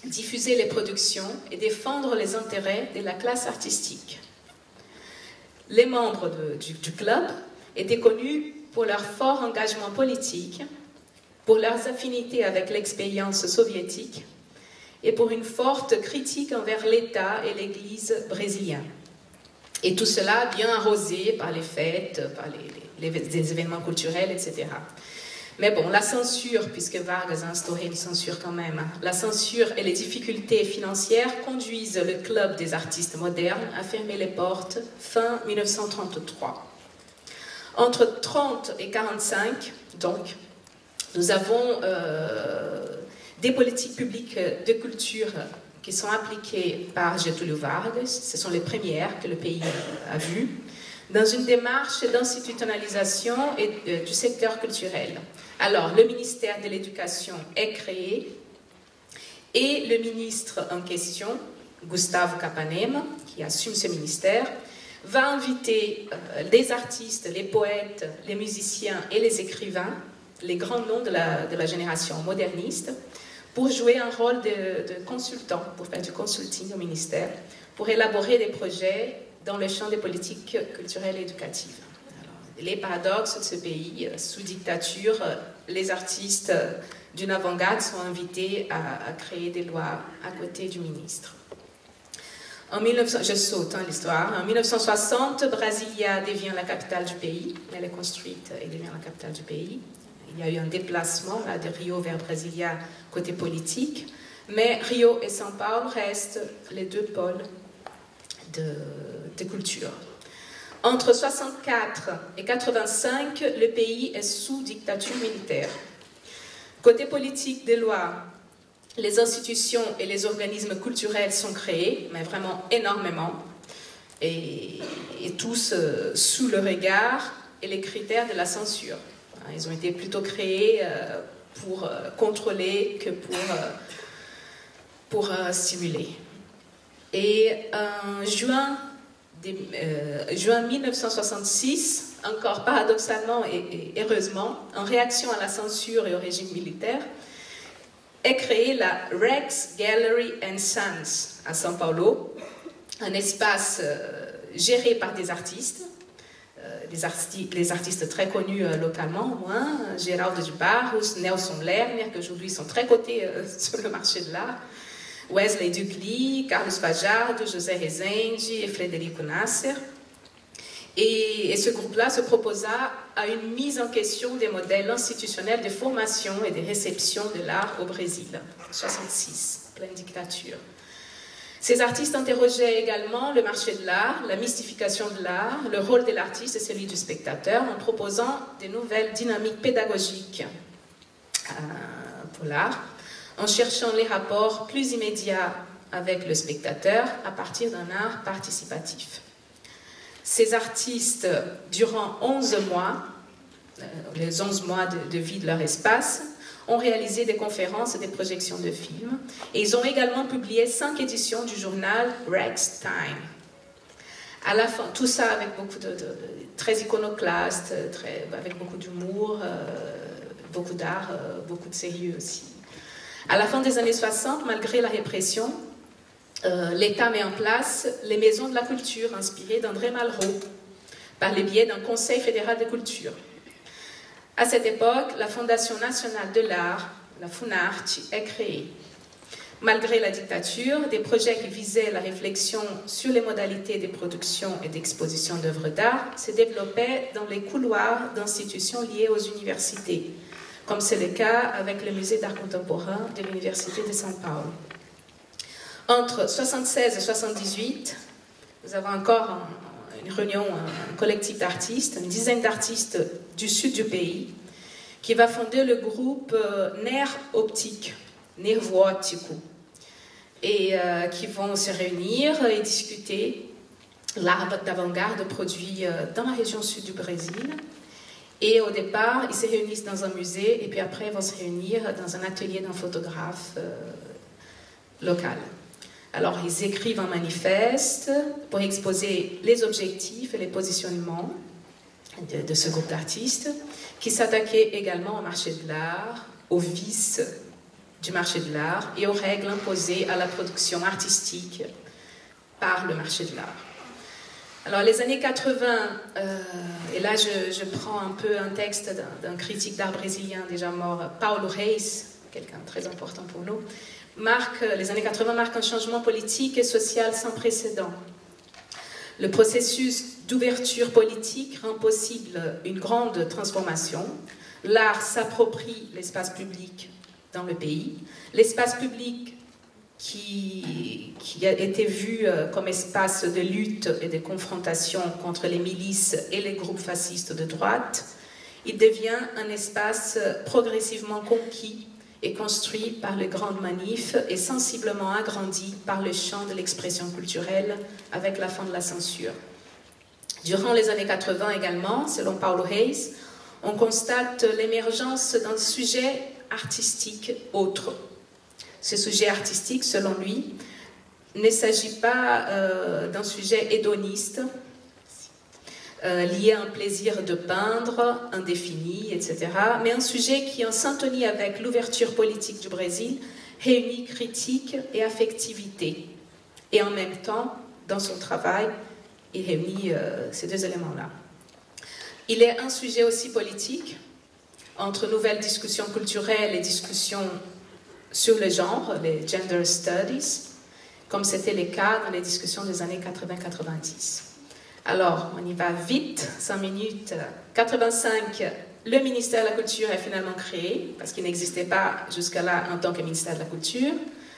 diffuser les productions et défendre les intérêts de la classe artistique. Les membres du club étaient connus pour leur fort engagement politique, pour leurs affinités avec l'expérience soviétique et pour une forte critique envers l'État et l'Église brésilienne. Et tout cela bien arrosé par les fêtes, par les événements culturels, etc. Mais bon, la censure, puisque Vargas a instauré une censure quand même, la censure et les difficultés financières conduisent le club des artistes modernes à fermer les portes fin 1933. Entre 30 et 45, donc, nous avons des politiques publiques de culture qui sont appliquées par Getúlio Vargas, ce sont les premières que le pays a vues, dans une démarche d'institutionnalisation du secteur culturel. Alors, le ministère de l'Éducation est créé et le ministre en question, Gustavo Capanema, qui assume ce ministère, va inviter les artistes, les poètes, les musiciens et les écrivains, les grands noms de la génération moderniste, pour jouer un rôle de consultant, pour faire du consulting au ministère, pour élaborer des projets dans le champ des politiques culturelles et éducatives. Alors, les paradoxes de ce pays, sous dictature, les artistes d'une avant-garde sont invités à créer des lois à côté du ministre. Je saute l'histoire. En 1960, Brasilia devient la capitale du pays. Elle est construite et devient la capitale du pays. Il y a eu un déplacement là, de Rio vers Brasilia côté politique, mais Rio et São Paulo restent les deux pôles de culture. Entre 64 et 85, le pays est sous dictature militaire. Côté politique des lois, les institutions et les organismes culturels sont créés, mais vraiment énormément, et tous sous le regard et les critères de la censure. Ils ont été plutôt créés pour contrôler que pour stimuler. Et en juin 1966, encore paradoxalement et heureusement, en réaction à la censure et au régime militaire, est créée la Rex Gallery and Sons à São Paulo, un espace géré par des artistes, les artistes très connus localement, au moins, Geraldo de Barros, Nelson Lerner, qui aujourd'hui sont très cotés sur le marché de l'art, Wesley Dugli, Carlos Fajardo, José Rezende et Frederico Nasser. Et ce groupe-là se proposa à une mise en question des modèles institutionnels de formation et de réception de l'art au Brésil, 1966, pleine dictature. Ces artistes interrogeaient également le marché de l'art, la mystification de l'art, le rôle de l'artiste et celui du spectateur, en proposant de nouvelles dynamiques pédagogiques pour l'art, en cherchant les rapports plus immédiats avec le spectateur à partir d'un art participatif. Ces artistes, durant 11 mois, les 11 mois de vie de leur espace, ont réalisé des conférences et des projections de films. Et ils ont également publié 5 éditions du journal Rex Time. À la fin, tout ça avec beaucoup très iconoclaste, avec beaucoup d'humour, beaucoup d'art, beaucoup de sérieux aussi. À la fin des années 60, malgré la répression, l'État met en place les maisons de la culture inspirées d'André Malraux par le biais d'un conseil fédéral de culture. À cette époque, la Fondation nationale de l'art, la Funarte, est créée. Malgré la dictature, des projets qui visaient la réflexion sur les modalités de production et d'exposition d'œuvres d'art se développaient dans les couloirs d'institutions liées aux universités, comme c'est le cas avec le musée d'art contemporain de l'Université de São Paulo. Entre 1976 et 1978, nous avons encore une réunion, un collectif d'artistes, une dizaine d'artistes du sud du pays, qui va fonder le groupe Ner Optique, Nervotico, et qui vont se réunir et discuter l'art d'avant-garde produit dans la région sud du Brésil. Et au départ, ils se réunissent dans un musée, et puis après, ils vont se réunir dans un atelier d'un photographe local. Alors, ils écrivent un manifeste pour exposer les objectifs et les positionnements de ce groupe d'artistes, qui s'attaquaient également au marché de l'art, aux vices du marché de l'art et aux règles imposées à la production artistique par le marché de l'art. Alors les années 80, et là je prends un peu un texte d'un critique d'art brésilien déjà mort, Paulo Reis, quelqu'un de très important pour nous, les années 80 marquent un changement politique et social sans précédent. Le processus d'ouverture politique rend possible une grande transformation. L'art s'approprie l'espace public dans le pays. L'espace public qui a été vu comme espace de lutte et de confrontation contre les milices et les groupes fascistes de droite, il devient un espace progressivement conquis et construit par les grandes manifs et sensiblement agrandi par le champ de l'expression culturelle avec la fin de la censure. Durant les années 80 également, selon Paulo Reis, on constate l'émergence d'un sujet artistique autre. Ce sujet artistique, selon lui, ne s'agit pas d'un sujet hédoniste, lié à un plaisir de peindre, indéfini, etc., mais un sujet qui, en syntonie avec l'ouverture politique du Brésil, réunit critique et affectivité. Et en même temps, dans son travail, il réunit ces deux éléments-là. Il est un sujet aussi politique, entre nouvelles discussions culturelles et discussions sur le genre, les gender studies, comme c'était le cas dans les discussions des années 80-90. Alors, on y va vite, 5 minutes. 85, le ministère de la Culture est finalement créé, parce qu'il n'existait pas jusqu'à là en tant que ministère de la Culture.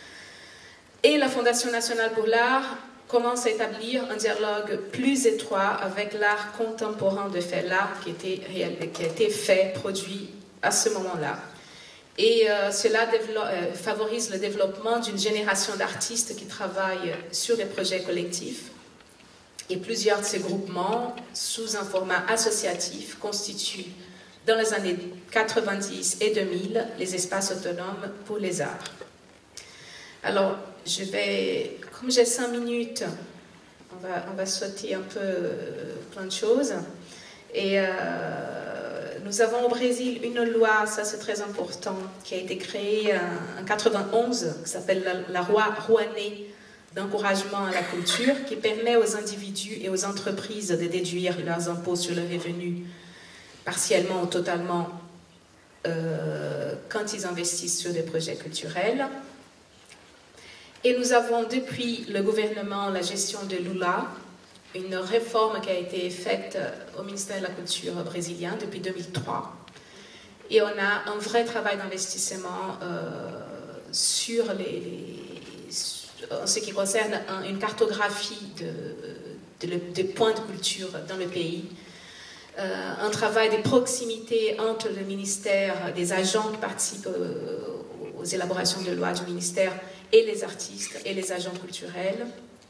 Et la Fondation nationale pour l'art commence à établir un dialogue plus étroit avec l'art contemporain de fait, l'art qui a été fait, produit à ce moment-là. Et cela favorise le développement d'une génération d'artistes qui travaillent sur des projets collectifs. Et plusieurs de ces groupements, sous un format associatif, constituent dans les années 90 et 2000 les espaces autonomes pour les arts. Alors, comme j'ai 5 minutes, on va sauter un peu plein de choses. Et nous avons au Brésil une loi, ça c'est très important, qui a été créée en 91, qui s'appelle la loi Rouanet d'encouragement à la culture, qui permet aux individus et aux entreprises de déduire leurs impôts sur le revenu partiellement ou totalement quand ils investissent sur des projets culturels. Et nous avons depuis le gouvernement, la gestion de Lula, une réforme qui a été faite au ministère de la Culture brésilien depuis 2003. Et on a un vrai travail d'investissement sur en ce qui concerne une cartographie des points de culture dans le pays, un travail de proximité entre le ministère, des agents qui participent aux élaborations de lois du ministère et les artistes et les agents culturels.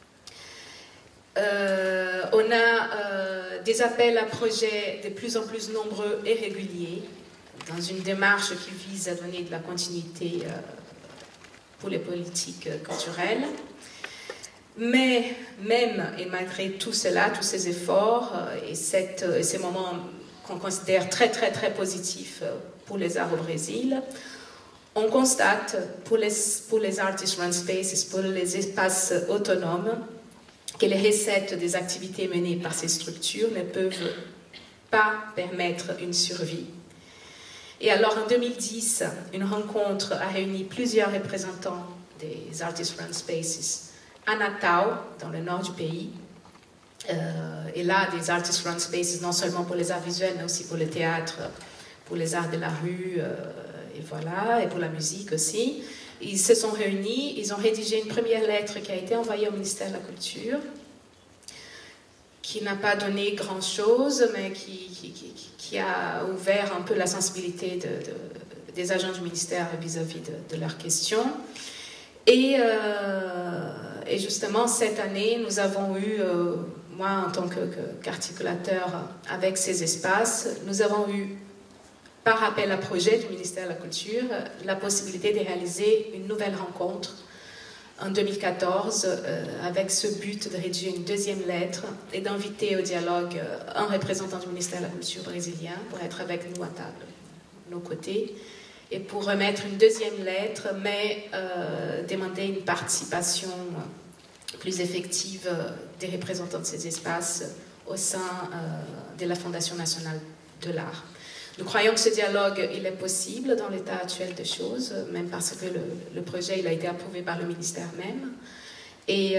On a des appels à projets de plus en plus nombreux et réguliers dans une démarche qui vise à donner de la continuité pour les politiques culturelles. Mais même et malgré tout cela, tous ces efforts et ces moments qu'on considère très très très positifs pour les arts au Brésil, on constate pour les Artist Run Spaces, pour les espaces autonomes, que les recettes des activités menées par ces structures ne peuvent pas permettre une survie. Et alors en 2010, une rencontre a réuni plusieurs représentants des Artist Run Spaces à Natal, dans le nord du pays. Et là, des Artist Run Spaces, non seulement pour les arts visuels, mais aussi pour le théâtre, pour les arts de la rue, et voilà, et pour la musique aussi. Ils se sont réunis, ils ont rédigé une première lettre qui a été envoyée au ministère de la Culture, qui n'a pas donné grand-chose, mais qui a ouvert un peu la sensibilité des agents du ministère vis-à-vis de leurs questions. Et justement, cette année, nous avons eu, moi en tant qu'articulateur avec ces espaces, nous avons eu, par appel à projet du ministère de la Culture, la possibilité de réaliser une nouvelle rencontre en 2014 avec ce but de rédiger une deuxième lettre et d'inviter au dialogue un représentant du ministère de la Culture brésilien pour être avec nous à table, à nos côtés, et pour remettre une deuxième lettre, mais demander une participation plus effective des représentants de ces espaces au sein de la Fondation nationale de l'art. Nous croyons que ce dialogue il est possible dans l'état actuel des choses, même parce que le projet il a été approuvé par le ministère même. Et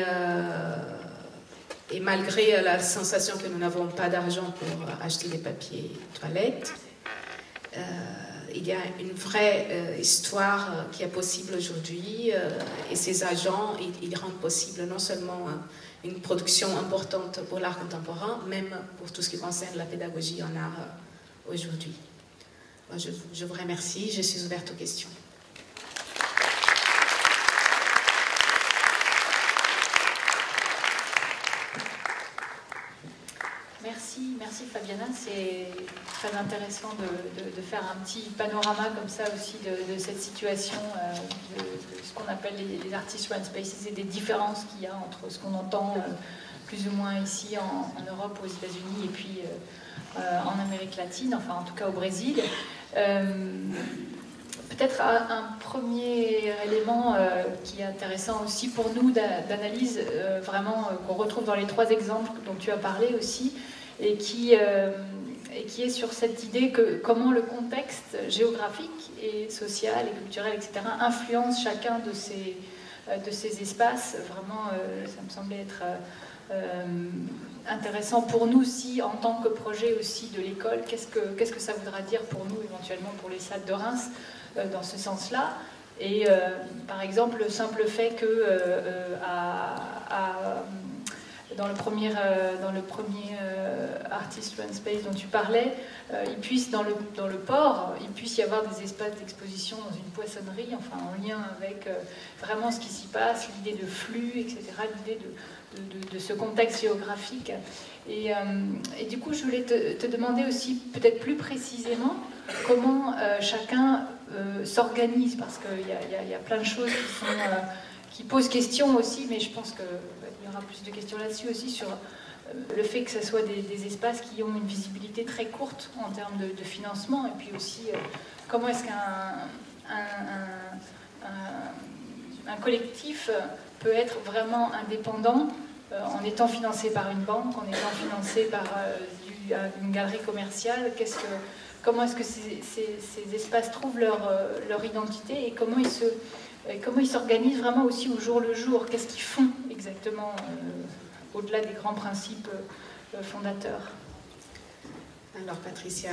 malgré la sensation que nous n'avons pas d'argent pour acheter des papiers toilettes, il y a une vraie histoire qui est possible aujourd'hui et ces agents ils rendent possible non seulement une production importante pour l'art contemporain, même pour tout ce qui concerne la pédagogie en art aujourd'hui. Je vous remercie, je suis ouverte aux questions. Merci Fabiana, c'est très intéressant de faire un petit panorama comme ça aussi de cette situation, de ce qu'on appelle les artist run spaces et des différences qu'il y a entre ce qu'on entend plus ou moins ici en Europe, aux États-Unis et puis en Amérique latine, enfin en tout cas au Brésil. Peut-être un premier élément qui est intéressant aussi pour nous d'analyse, vraiment qu'on retrouve dans les 3 exemples dont tu as parlé aussi, et qui est sur cette idée que comment le contexte géographique et social et culturel, etc., influence chacun de ces espaces. Vraiment, ça me semblait être intéressant pour nous aussi, en tant que projet aussi de l'école. Qu'est-ce que ça voudra dire pour nous, éventuellement pour les salles de Reims, dans ce sens-là. Et par exemple, le simple fait que dans le premier Artist Run Space dont tu parlais, il puisse, dans le port, il puisse y avoir des espaces d'exposition dans une poissonnerie, enfin en lien avec vraiment ce qui s'y passe, l'idée de flux, etc., l'idée de ce contexte géographique. Et du coup, je voulais te demander aussi, peut-être plus précisément, comment chacun s'organise, parce qu'il y a plein de choses qui posent question aussi, mais je pense qu'il y aura plus de questions là-dessus aussi, sur le fait que ce soit des espaces qui ont une visibilité très courte en termes de financement, et puis aussi comment est-ce qu'un collectif peut être vraiment indépendant en étant financé par une banque, en étant financé par une galerie commerciale. Comment est-ce que ces espaces trouvent leur identité, et comment ils s'organisent vraiment aussi au jour le jour? Qu'est-ce qu'ils font exactement au-delà des grands principes fondateurs? Alors Patricia,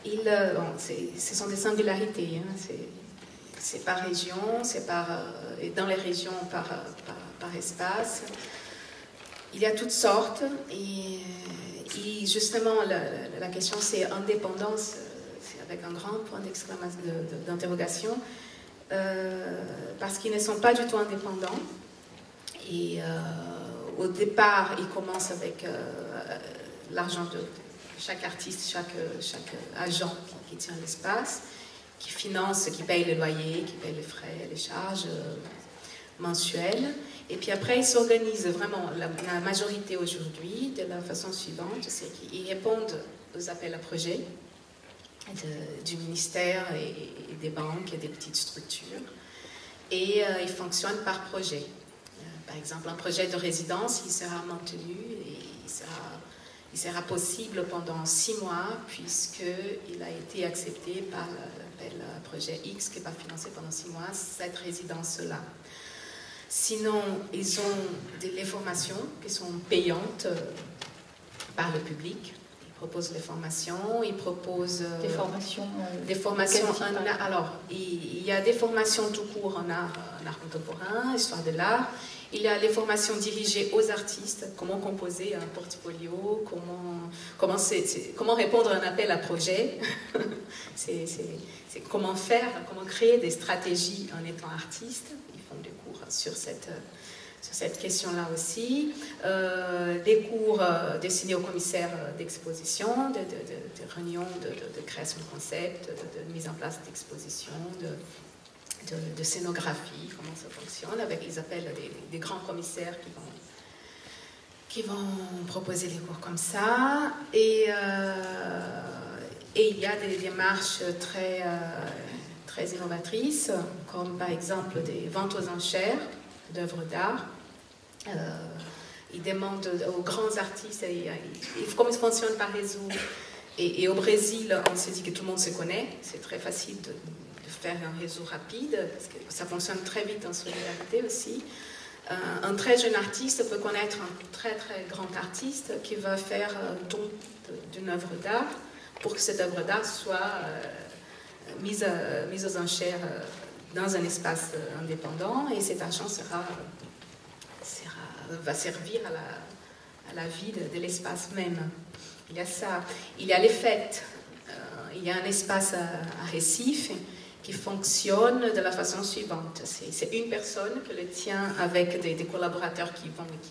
ce sont des singularités, hein, c'est par région, c'est dans les régions par espace. Il y a toutes sortes et justement la question c'est indépendance, c'est avec un grand point d'interrogation, parce qu'ils ne sont pas du tout indépendants. Et au départ, ils commencent avec l'argent de chaque artiste, chaque agent qui tient l'espace, qui finance, qui paye le loyer, qui paye les frais, les charges mensuelles. Et puis après, ils s'organisent vraiment, la majorité aujourd'hui, de la façon suivante, c'est qu'ils répondent aux appels à projets du ministère et des banques et des petites structures. Et ils fonctionnent par projet. Par exemple, un projet de résidence, il sera maintenu et il sera possible pendant 6 mois, puisqu'il a été accepté par l'appel à projet X qui va financer pendant 6 mois cette résidence-là. Sinon, ils ont les formations qui sont payantes par le public. Ils proposent les formations, ils proposent des formations. Alors, il y a des formations tout court en art contemporain, histoire de l'art. Il y a les formations dirigées aux artistes, comment composer un portfolio, comment répondre à un appel à projet. c'est comment créer des stratégies en étant artiste. Ils font des cours sur cette question-là aussi. Des cours destinés aux commissaires d'exposition, de réunions de création de concepts, de mise en place d'expositions, de scénographie, comment ça fonctionne, avec ils appellent des grands commissaires qui vont proposer des cours comme ça. Et il y a des démarches très très innovatrices, comme par exemple des ventes aux enchères d'œuvres d'art. Ils demandent aux grands artistes, comme ils fonctionnent par réseau, et au Brésil, on s'est dit que tout le monde se connaît, c'est très facile de faire un réseau rapide, parce que ça fonctionne très vite en solidarité aussi. Un très jeune artiste peut connaître un très très grand artiste qui va faire don d'une œuvre d'art pour que cette œuvre d'art soit mise aux enchères dans un espace indépendant, et cet argent va servir à la vie de l'espace même. Il y a ça. Il y a les fêtes. Il y a un espace à Recife qui fonctionne de la façon suivante. C'est une personne qui le tient avec des collaborateurs qui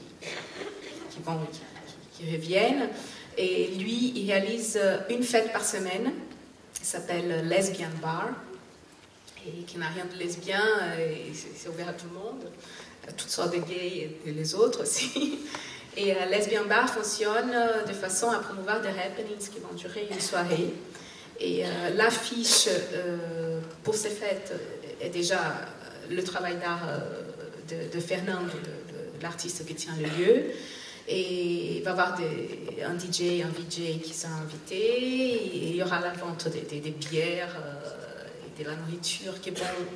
reviennent. Et lui, il réalise une fête par semaine. Il s'appelle Lesbian Bar. Et qui n'a rien de lesbien. C'est ouvert à tout le monde. À toutes sortes de gays et les autres aussi. Et Lesbian Bar fonctionne de façon à promouvoir des happenings qui vont durer une soirée. Et l'affiche pour ces fêtes est déjà le travail d'art de Fernando, l'artiste qui tient le lieu. Et il va y avoir un DJ, un VJ qui sont invités. Et il y aura la vente des bières et de la nourriture qui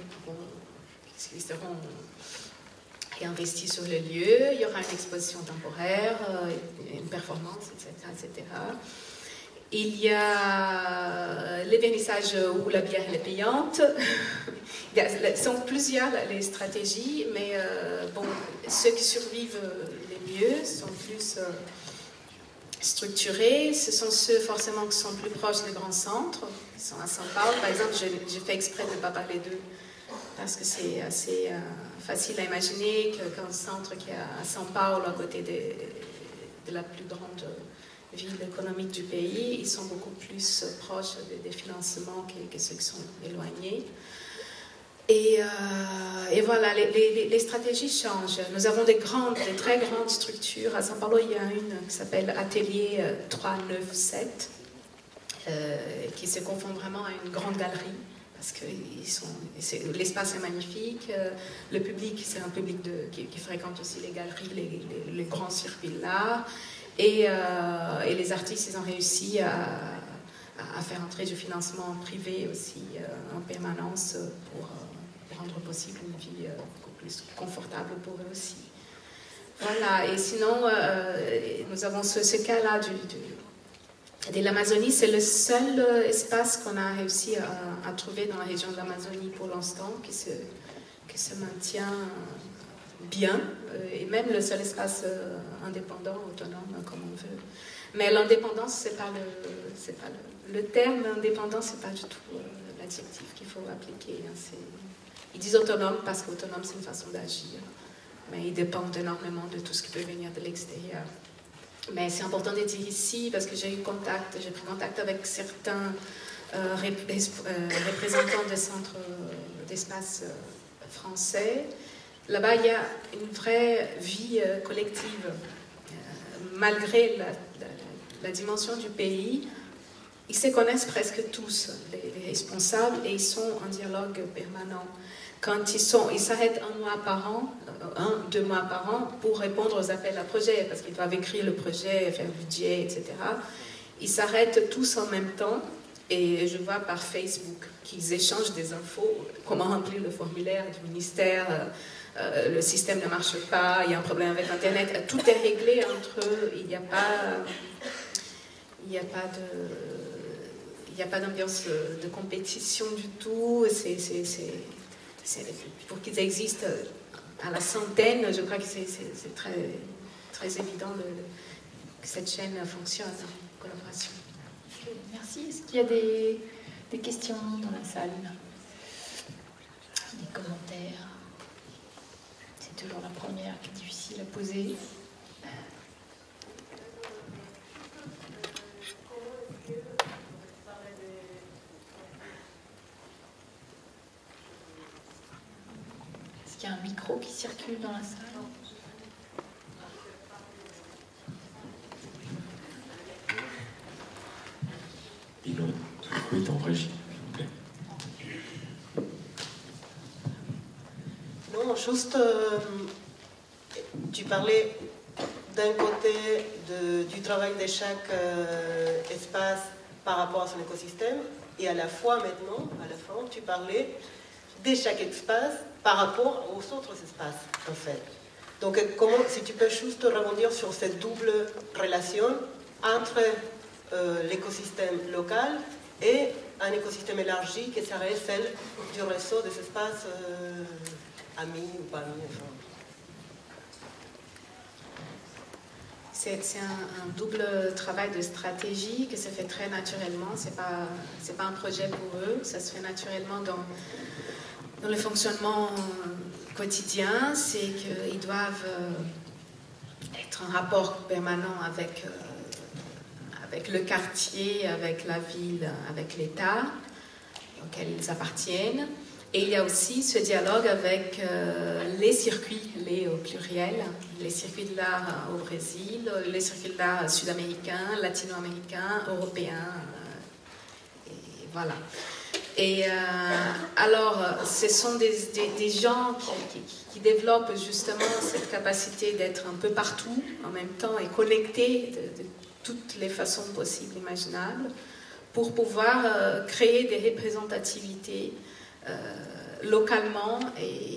seront réinvestis sur le lieu. Il y aura une exposition temporaire, une performance, etc., etc. Il y a les vernissages où la bière est payante. Il sont plusieurs les stratégies, mais ceux qui survivent les mieux sont plus structurés. Ce sont ceux forcément qui sont plus proches des grands centres, qui sont à São Paulo. Par exemple, j'ai fait exprès de ne pas parler d'eux, parce que c'est assez facile à imaginer qu'un centre qui est à São Paulo, à côté de la plus grande ville économique du pays, ils sont beaucoup plus proches des financements que ceux qui sont éloignés. Et voilà, les stratégies changent. Nous avons des très grandes structures. À São Paulo, il y a une qui s'appelle Atelier 397, qui se confond vraiment à une grande galerie, parce que l'espace est magnifique. Le public, c'est un public qui fréquente aussi les galeries, les grands circuits de l'art. Et les artistes, ils ont réussi à faire entrer du financement privé aussi en permanence pour rendre possible une vie beaucoup plus confortable pour eux aussi. Voilà, et sinon, nous avons ce cas-là de l'Amazonie. C'est le seul espace qu'on a réussi à trouver dans la région de l'Amazonie pour l'instant, qui se maintient bien, et même le seul espace indépendant, autonome, comme on veut. Mais l'indépendance, c'est pas le terme indépendant, c'est pas du tout l'adjectif qu'il faut appliquer. Ils disent autonome parce qu'autonome, c'est une façon d'agir. Mais ils dépendent énormément de tout ce qui peut venir de l'extérieur. Mais c'est important d'être ici parce que j'ai pris contact avec certains représentants des centres d'espace français. Là-bas, il y a une vraie vie collective. Malgré la dimension du pays, ils se connaissent presque tous, les responsables, et ils sont en dialogue permanent. Quand ils s'arrêtent 1 mois par an, 2 mois par an, pour répondre aux appels à projets, parce qu'ils doivent écrire le projet, faire le budget, etc. Ils s'arrêtent tous en même temps, et je vois par Facebook qu'ils échangent des infos, comment remplir le formulaire du ministère, le système ne marche pas, il y a un problème avec Internet, tout est réglé entre eux, il n'y a pas d'ambiance de compétition du tout. Pour qu'ils existent à la centaine, je crois que c'est très, très évident que cette chaîne fonctionne en collaboration. Merci. Est-ce qu'il y a des questions dans la salle? Des commentaires? C'est toujours la première qui est difficile à poser. Est-ce qu'il y a un micro qui circule dans la salle? Il est en régie, s'il vous plaît. juste, tu parlais d'un côté du travail de chaque espace par rapport à son écosystème, et à la fois maintenant, à la fin, tu parlais de chaque espace par rapport aux autres espaces, en fait. Donc, comment, si tu peux juste rebondir sur cette double relation entre l'écosystème local et un écosystème élargi qui serait celle du réseau des espaces amis ou pas amis, enfin. C'est un double travail de stratégie qui se fait très naturellement. C'est pas un projet pour eux, ça se fait naturellement dans le fonctionnement quotidien. C'est qu'ils doivent être en rapport permanent avec le quartier, avec la ville, avec l'État auquel ils appartiennent. Et il y a aussi ce dialogue avec les circuits, les au pluriel, les circuits de l'art au Brésil, les circuits de l'art sud-américains, latino-américains, européens, et voilà. Et alors, ce sont des gens qui développent justement cette capacité d'être un peu partout en même temps et connectés de toutes les façons possibles, imaginables, pour pouvoir créer des représentativités localement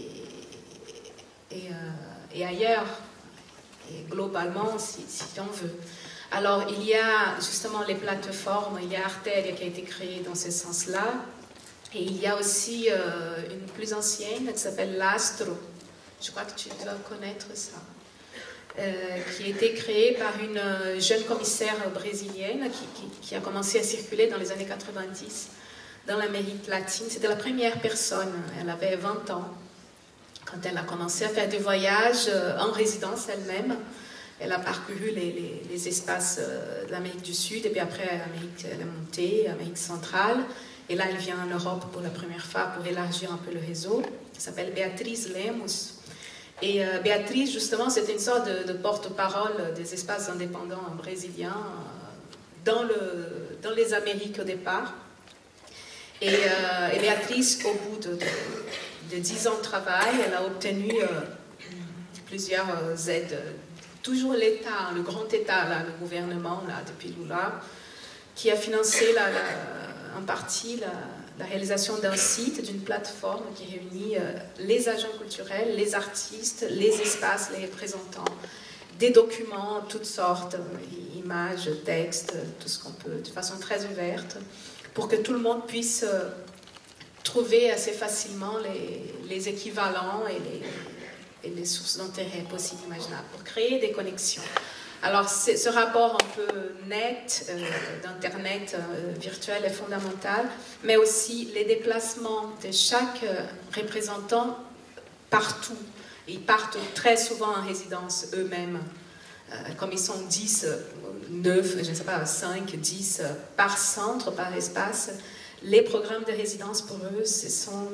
et ailleurs, et globalement si on veut. Alors il y a justement les plateformes, il y a Arteria qui a été créée dans ce sens-là, et il y a aussi une plus ancienne qui s'appelle l'Astro, je crois que tu dois connaître ça, qui a été créée par une jeune commissaire brésilienne qui a commencé à circuler dans les années 90 dans l'Amérique latine. C'était la première personne, elle avait 20 ans, quand elle a commencé à faire des voyages en résidence elle-même. Elle a parcouru les espaces de l'Amérique du Sud, et puis après, elle est montée, Amérique centrale, et là, elle vient en Europe pour la première fois pour élargir un peu le réseau. Elle s'appelle Beatriz Lemos. Et Beatriz, justement, c'était une sorte de porte-parole des espaces indépendants brésiliens dans les Amériques au départ. Et Béatrice, au bout de 10 ans de travail, elle a obtenu plusieurs aides. Toujours l'État, le grand État, là, le gouvernement, là, depuis Lula, qui a financé en partie la réalisation d'un site, d'une plateforme qui réunit les agents culturels, les artistes, les espaces, les représentants, des documents, toutes sortes, images, textes, tout ce qu'on peut, de façon très ouverte, pour que tout le monde puisse trouver assez facilement les équivalents et les sources d'intérêt possibles, imaginables, pour créer des connexions. Alors, ce rapport un peu net d'Internet virtuel est fondamental, mais aussi les déplacements de chaque représentant partout. Ils partent très souvent en résidence eux-mêmes. Comme ils sont 10, 9, je ne sais pas, 5, 10 par centre, par espace, les programmes de résidence pour eux, ce sont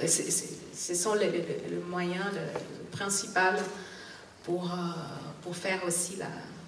le moyen principal pour faire aussi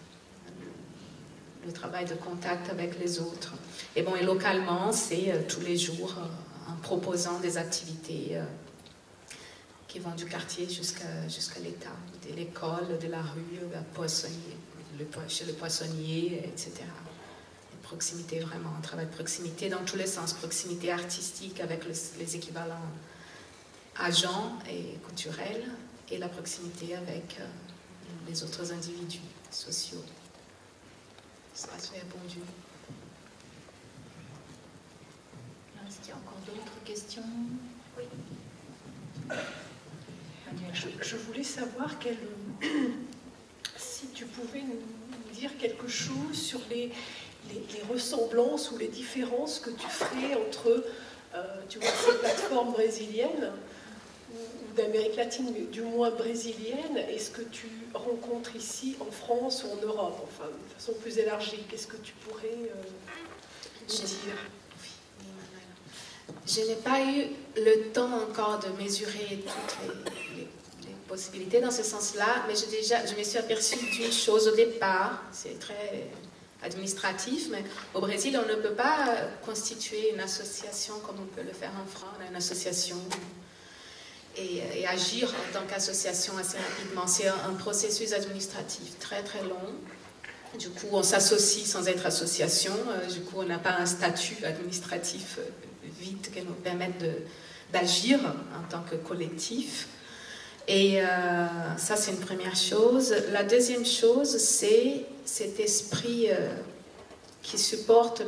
le travail de contact avec les autres. Et bon, et localement, c'est tous les jours en proposant des activités qui vont du quartier jusqu'à l'État, de l'école, de la rue, chez le poissonnier, etc. Une proximité, vraiment, un travail de proximité dans tous les sens, proximité artistique avec les équivalents agents et culturels, et la proximité avec les autres individus sociaux. Ça a répondu. Est-ce qu'il y a encore d'autres questions? Oui. Je voulais savoir si tu pouvais nous dire quelque chose sur les ressemblances ou les différences que tu ferais entre tu vois, ces plateformes brésiliennes ou d'Amérique latine, mais du moins brésilienne, et ce que tu rencontres ici en France ou en Europe, enfin de façon plus élargie. Qu'est-ce que tu pourrais nous dire? Je n'ai pas eu le temps encore de mesurer toutes les possibilités dans ce sens-là, mais je me suis aperçue d'une chose au départ, c'est très administratif, mais au Brésil, on ne peut pas constituer une association comme on peut le faire en France, on a une association. et agir en tant qu'association assez rapidement. C'est un processus administratif très très long. Du coup, on s'associe sans être association. Du coup, on n'a pas un statut administratif vite qui nous permette d'agir en tant que collectif. Et ça, c'est une première chose. La deuxième chose, c'est cet esprit qui supporte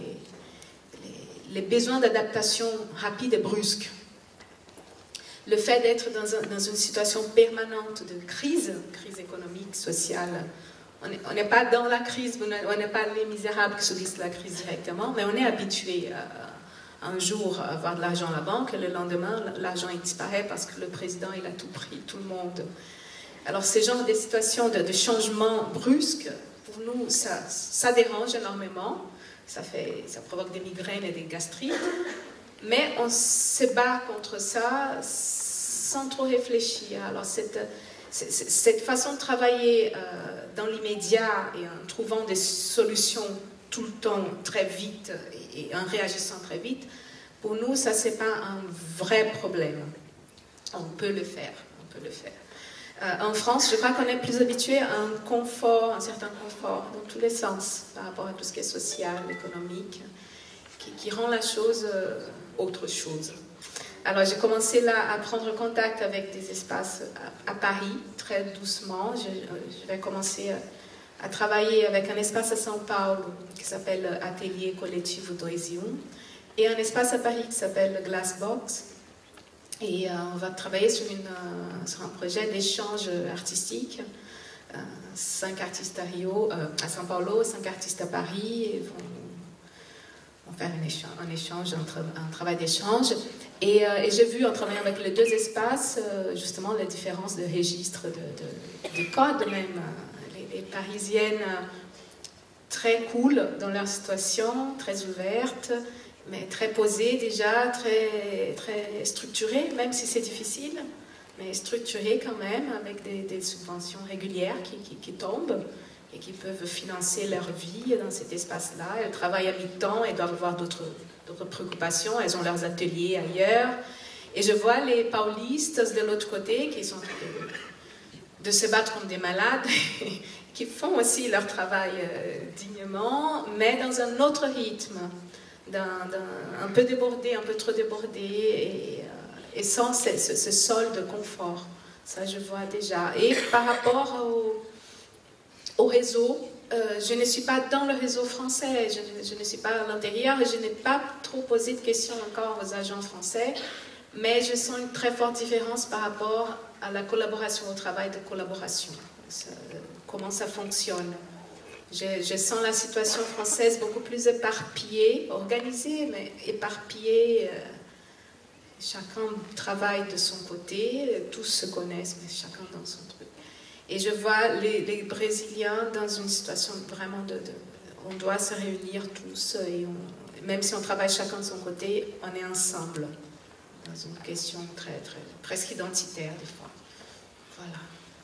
les besoins d'adaptation rapide et brusque. Le fait d'être dans une situation permanente de crise économique, sociale. On n'est pas dans la crise, on n'est pas les misérables qui subissent la crise directement, mais on est habitué un jour à avoir de l'argent à la banque et le lendemain, l'argent disparaît parce que le président il a tout pris, tout le monde. Alors ces genres de situations de changement brusque, pour nous, ça dérange énormément. Ça provoque des migraines et des gastrites. Mais on se bat contre ça sans trop réfléchir. Alors cette façon de travailler dans l'immédiat et en trouvant des solutions tout le temps très vite et en réagissant très vite, pour nous, ça c'est pas un vrai problème. On peut le faire. En France, je crois qu'on est plus habitué à un certain confort dans tous les sens par rapport à tout ce qui est social, économique, qui rend la chose autre chose. Alors j'ai commencé là à prendre contact avec des espaces à Paris, très doucement. Je vais commencer à travailler avec un espace à São Paulo qui s'appelle Atelier Coletivo Doisium et un espace à Paris qui s'appelle Glassbox. Et on va travailler sur un projet d'échange artistique. 5 artistes à Rio, à São Paulo, 5 artistes à Paris, et vont faire un travail d'échange. Et j'ai vu, en travaillant avec les deux espaces, justement les différences de registres, de code même. Les Parisiennes, très cool dans leur situation, très ouvertes, mais très posées déjà, très, très structurées, même si c'est difficile, mais structurées quand même, avec des subventions régulières qui tombent et qui peuvent financer leur vie dans cet espace-là. Elles travaillent à mi-temps et doivent avoir d'autres préoccupations. Elles ont leurs ateliers ailleurs. Et je vois les paulistes de l'autre côté qui sont en train de se battre comme des malades, qui font aussi leur travail dignement, mais dans un autre rythme, un peu débordé, un peu trop débordé, et sans ce sol de confort. Ça, je vois déjà. Et par rapport au réseau, je ne suis pas dans le réseau français, je ne suis pas à l'intérieur, et je n'ai pas trop posé de questions encore aux agents français, mais je sens une très forte différence par rapport à la collaboration, au travail de collaboration. Comment ça fonctionne. Je sens la situation française beaucoup plus éparpillée, organisée, mais éparpillée. Chacun travaille de son côté, tous se connaissent, mais chacun dans son truc. Et je vois les Brésiliens dans une situation vraiment on doit se réunir tous, et même si on travaille chacun de son côté, on est ensemble, dans une question très, très, presque identitaire des fois. Voilà.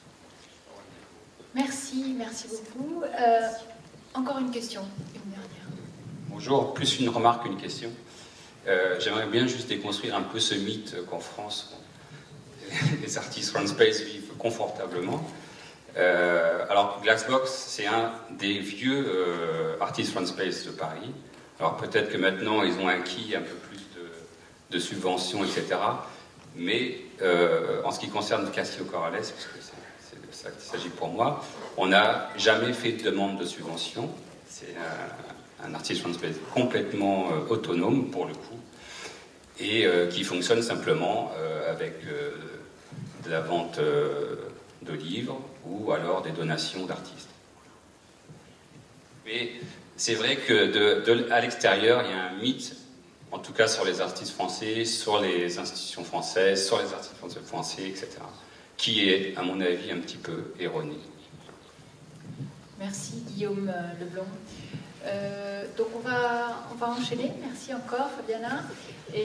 Merci beaucoup. Encore une question, une dernière. Bonjour, plus une remarque qu'une question. J'aimerais bien juste déconstruire un peu ce mythe qu'en France, les artistes Front Space vivent confortablement. Alors, Glassbox, c'est un des vieux artistes Front Space de Paris. Alors, peut-être que maintenant, ils ont acquis un peu plus de subventions, etc. Mais en ce qui concerne Cassio Corrales, parce que c'est de ça qu'il s'agit pour moi, on n'a jamais fait de demande de subvention. C'est un artiste Front Space complètement autonome, pour le coup, et qui fonctionne simplement avec de la vente de livres ou alors des donations d'artistes. Mais c'est vrai qu'à l'extérieur, il y a un mythe, en tout cas sur les artistes français, sur les institutions françaises, sur les artistes français, etc., qui est, à mon avis, un petit peu erroné. Merci Guillaume Leblond. Donc on va enchaîner. Merci encore Fabiana.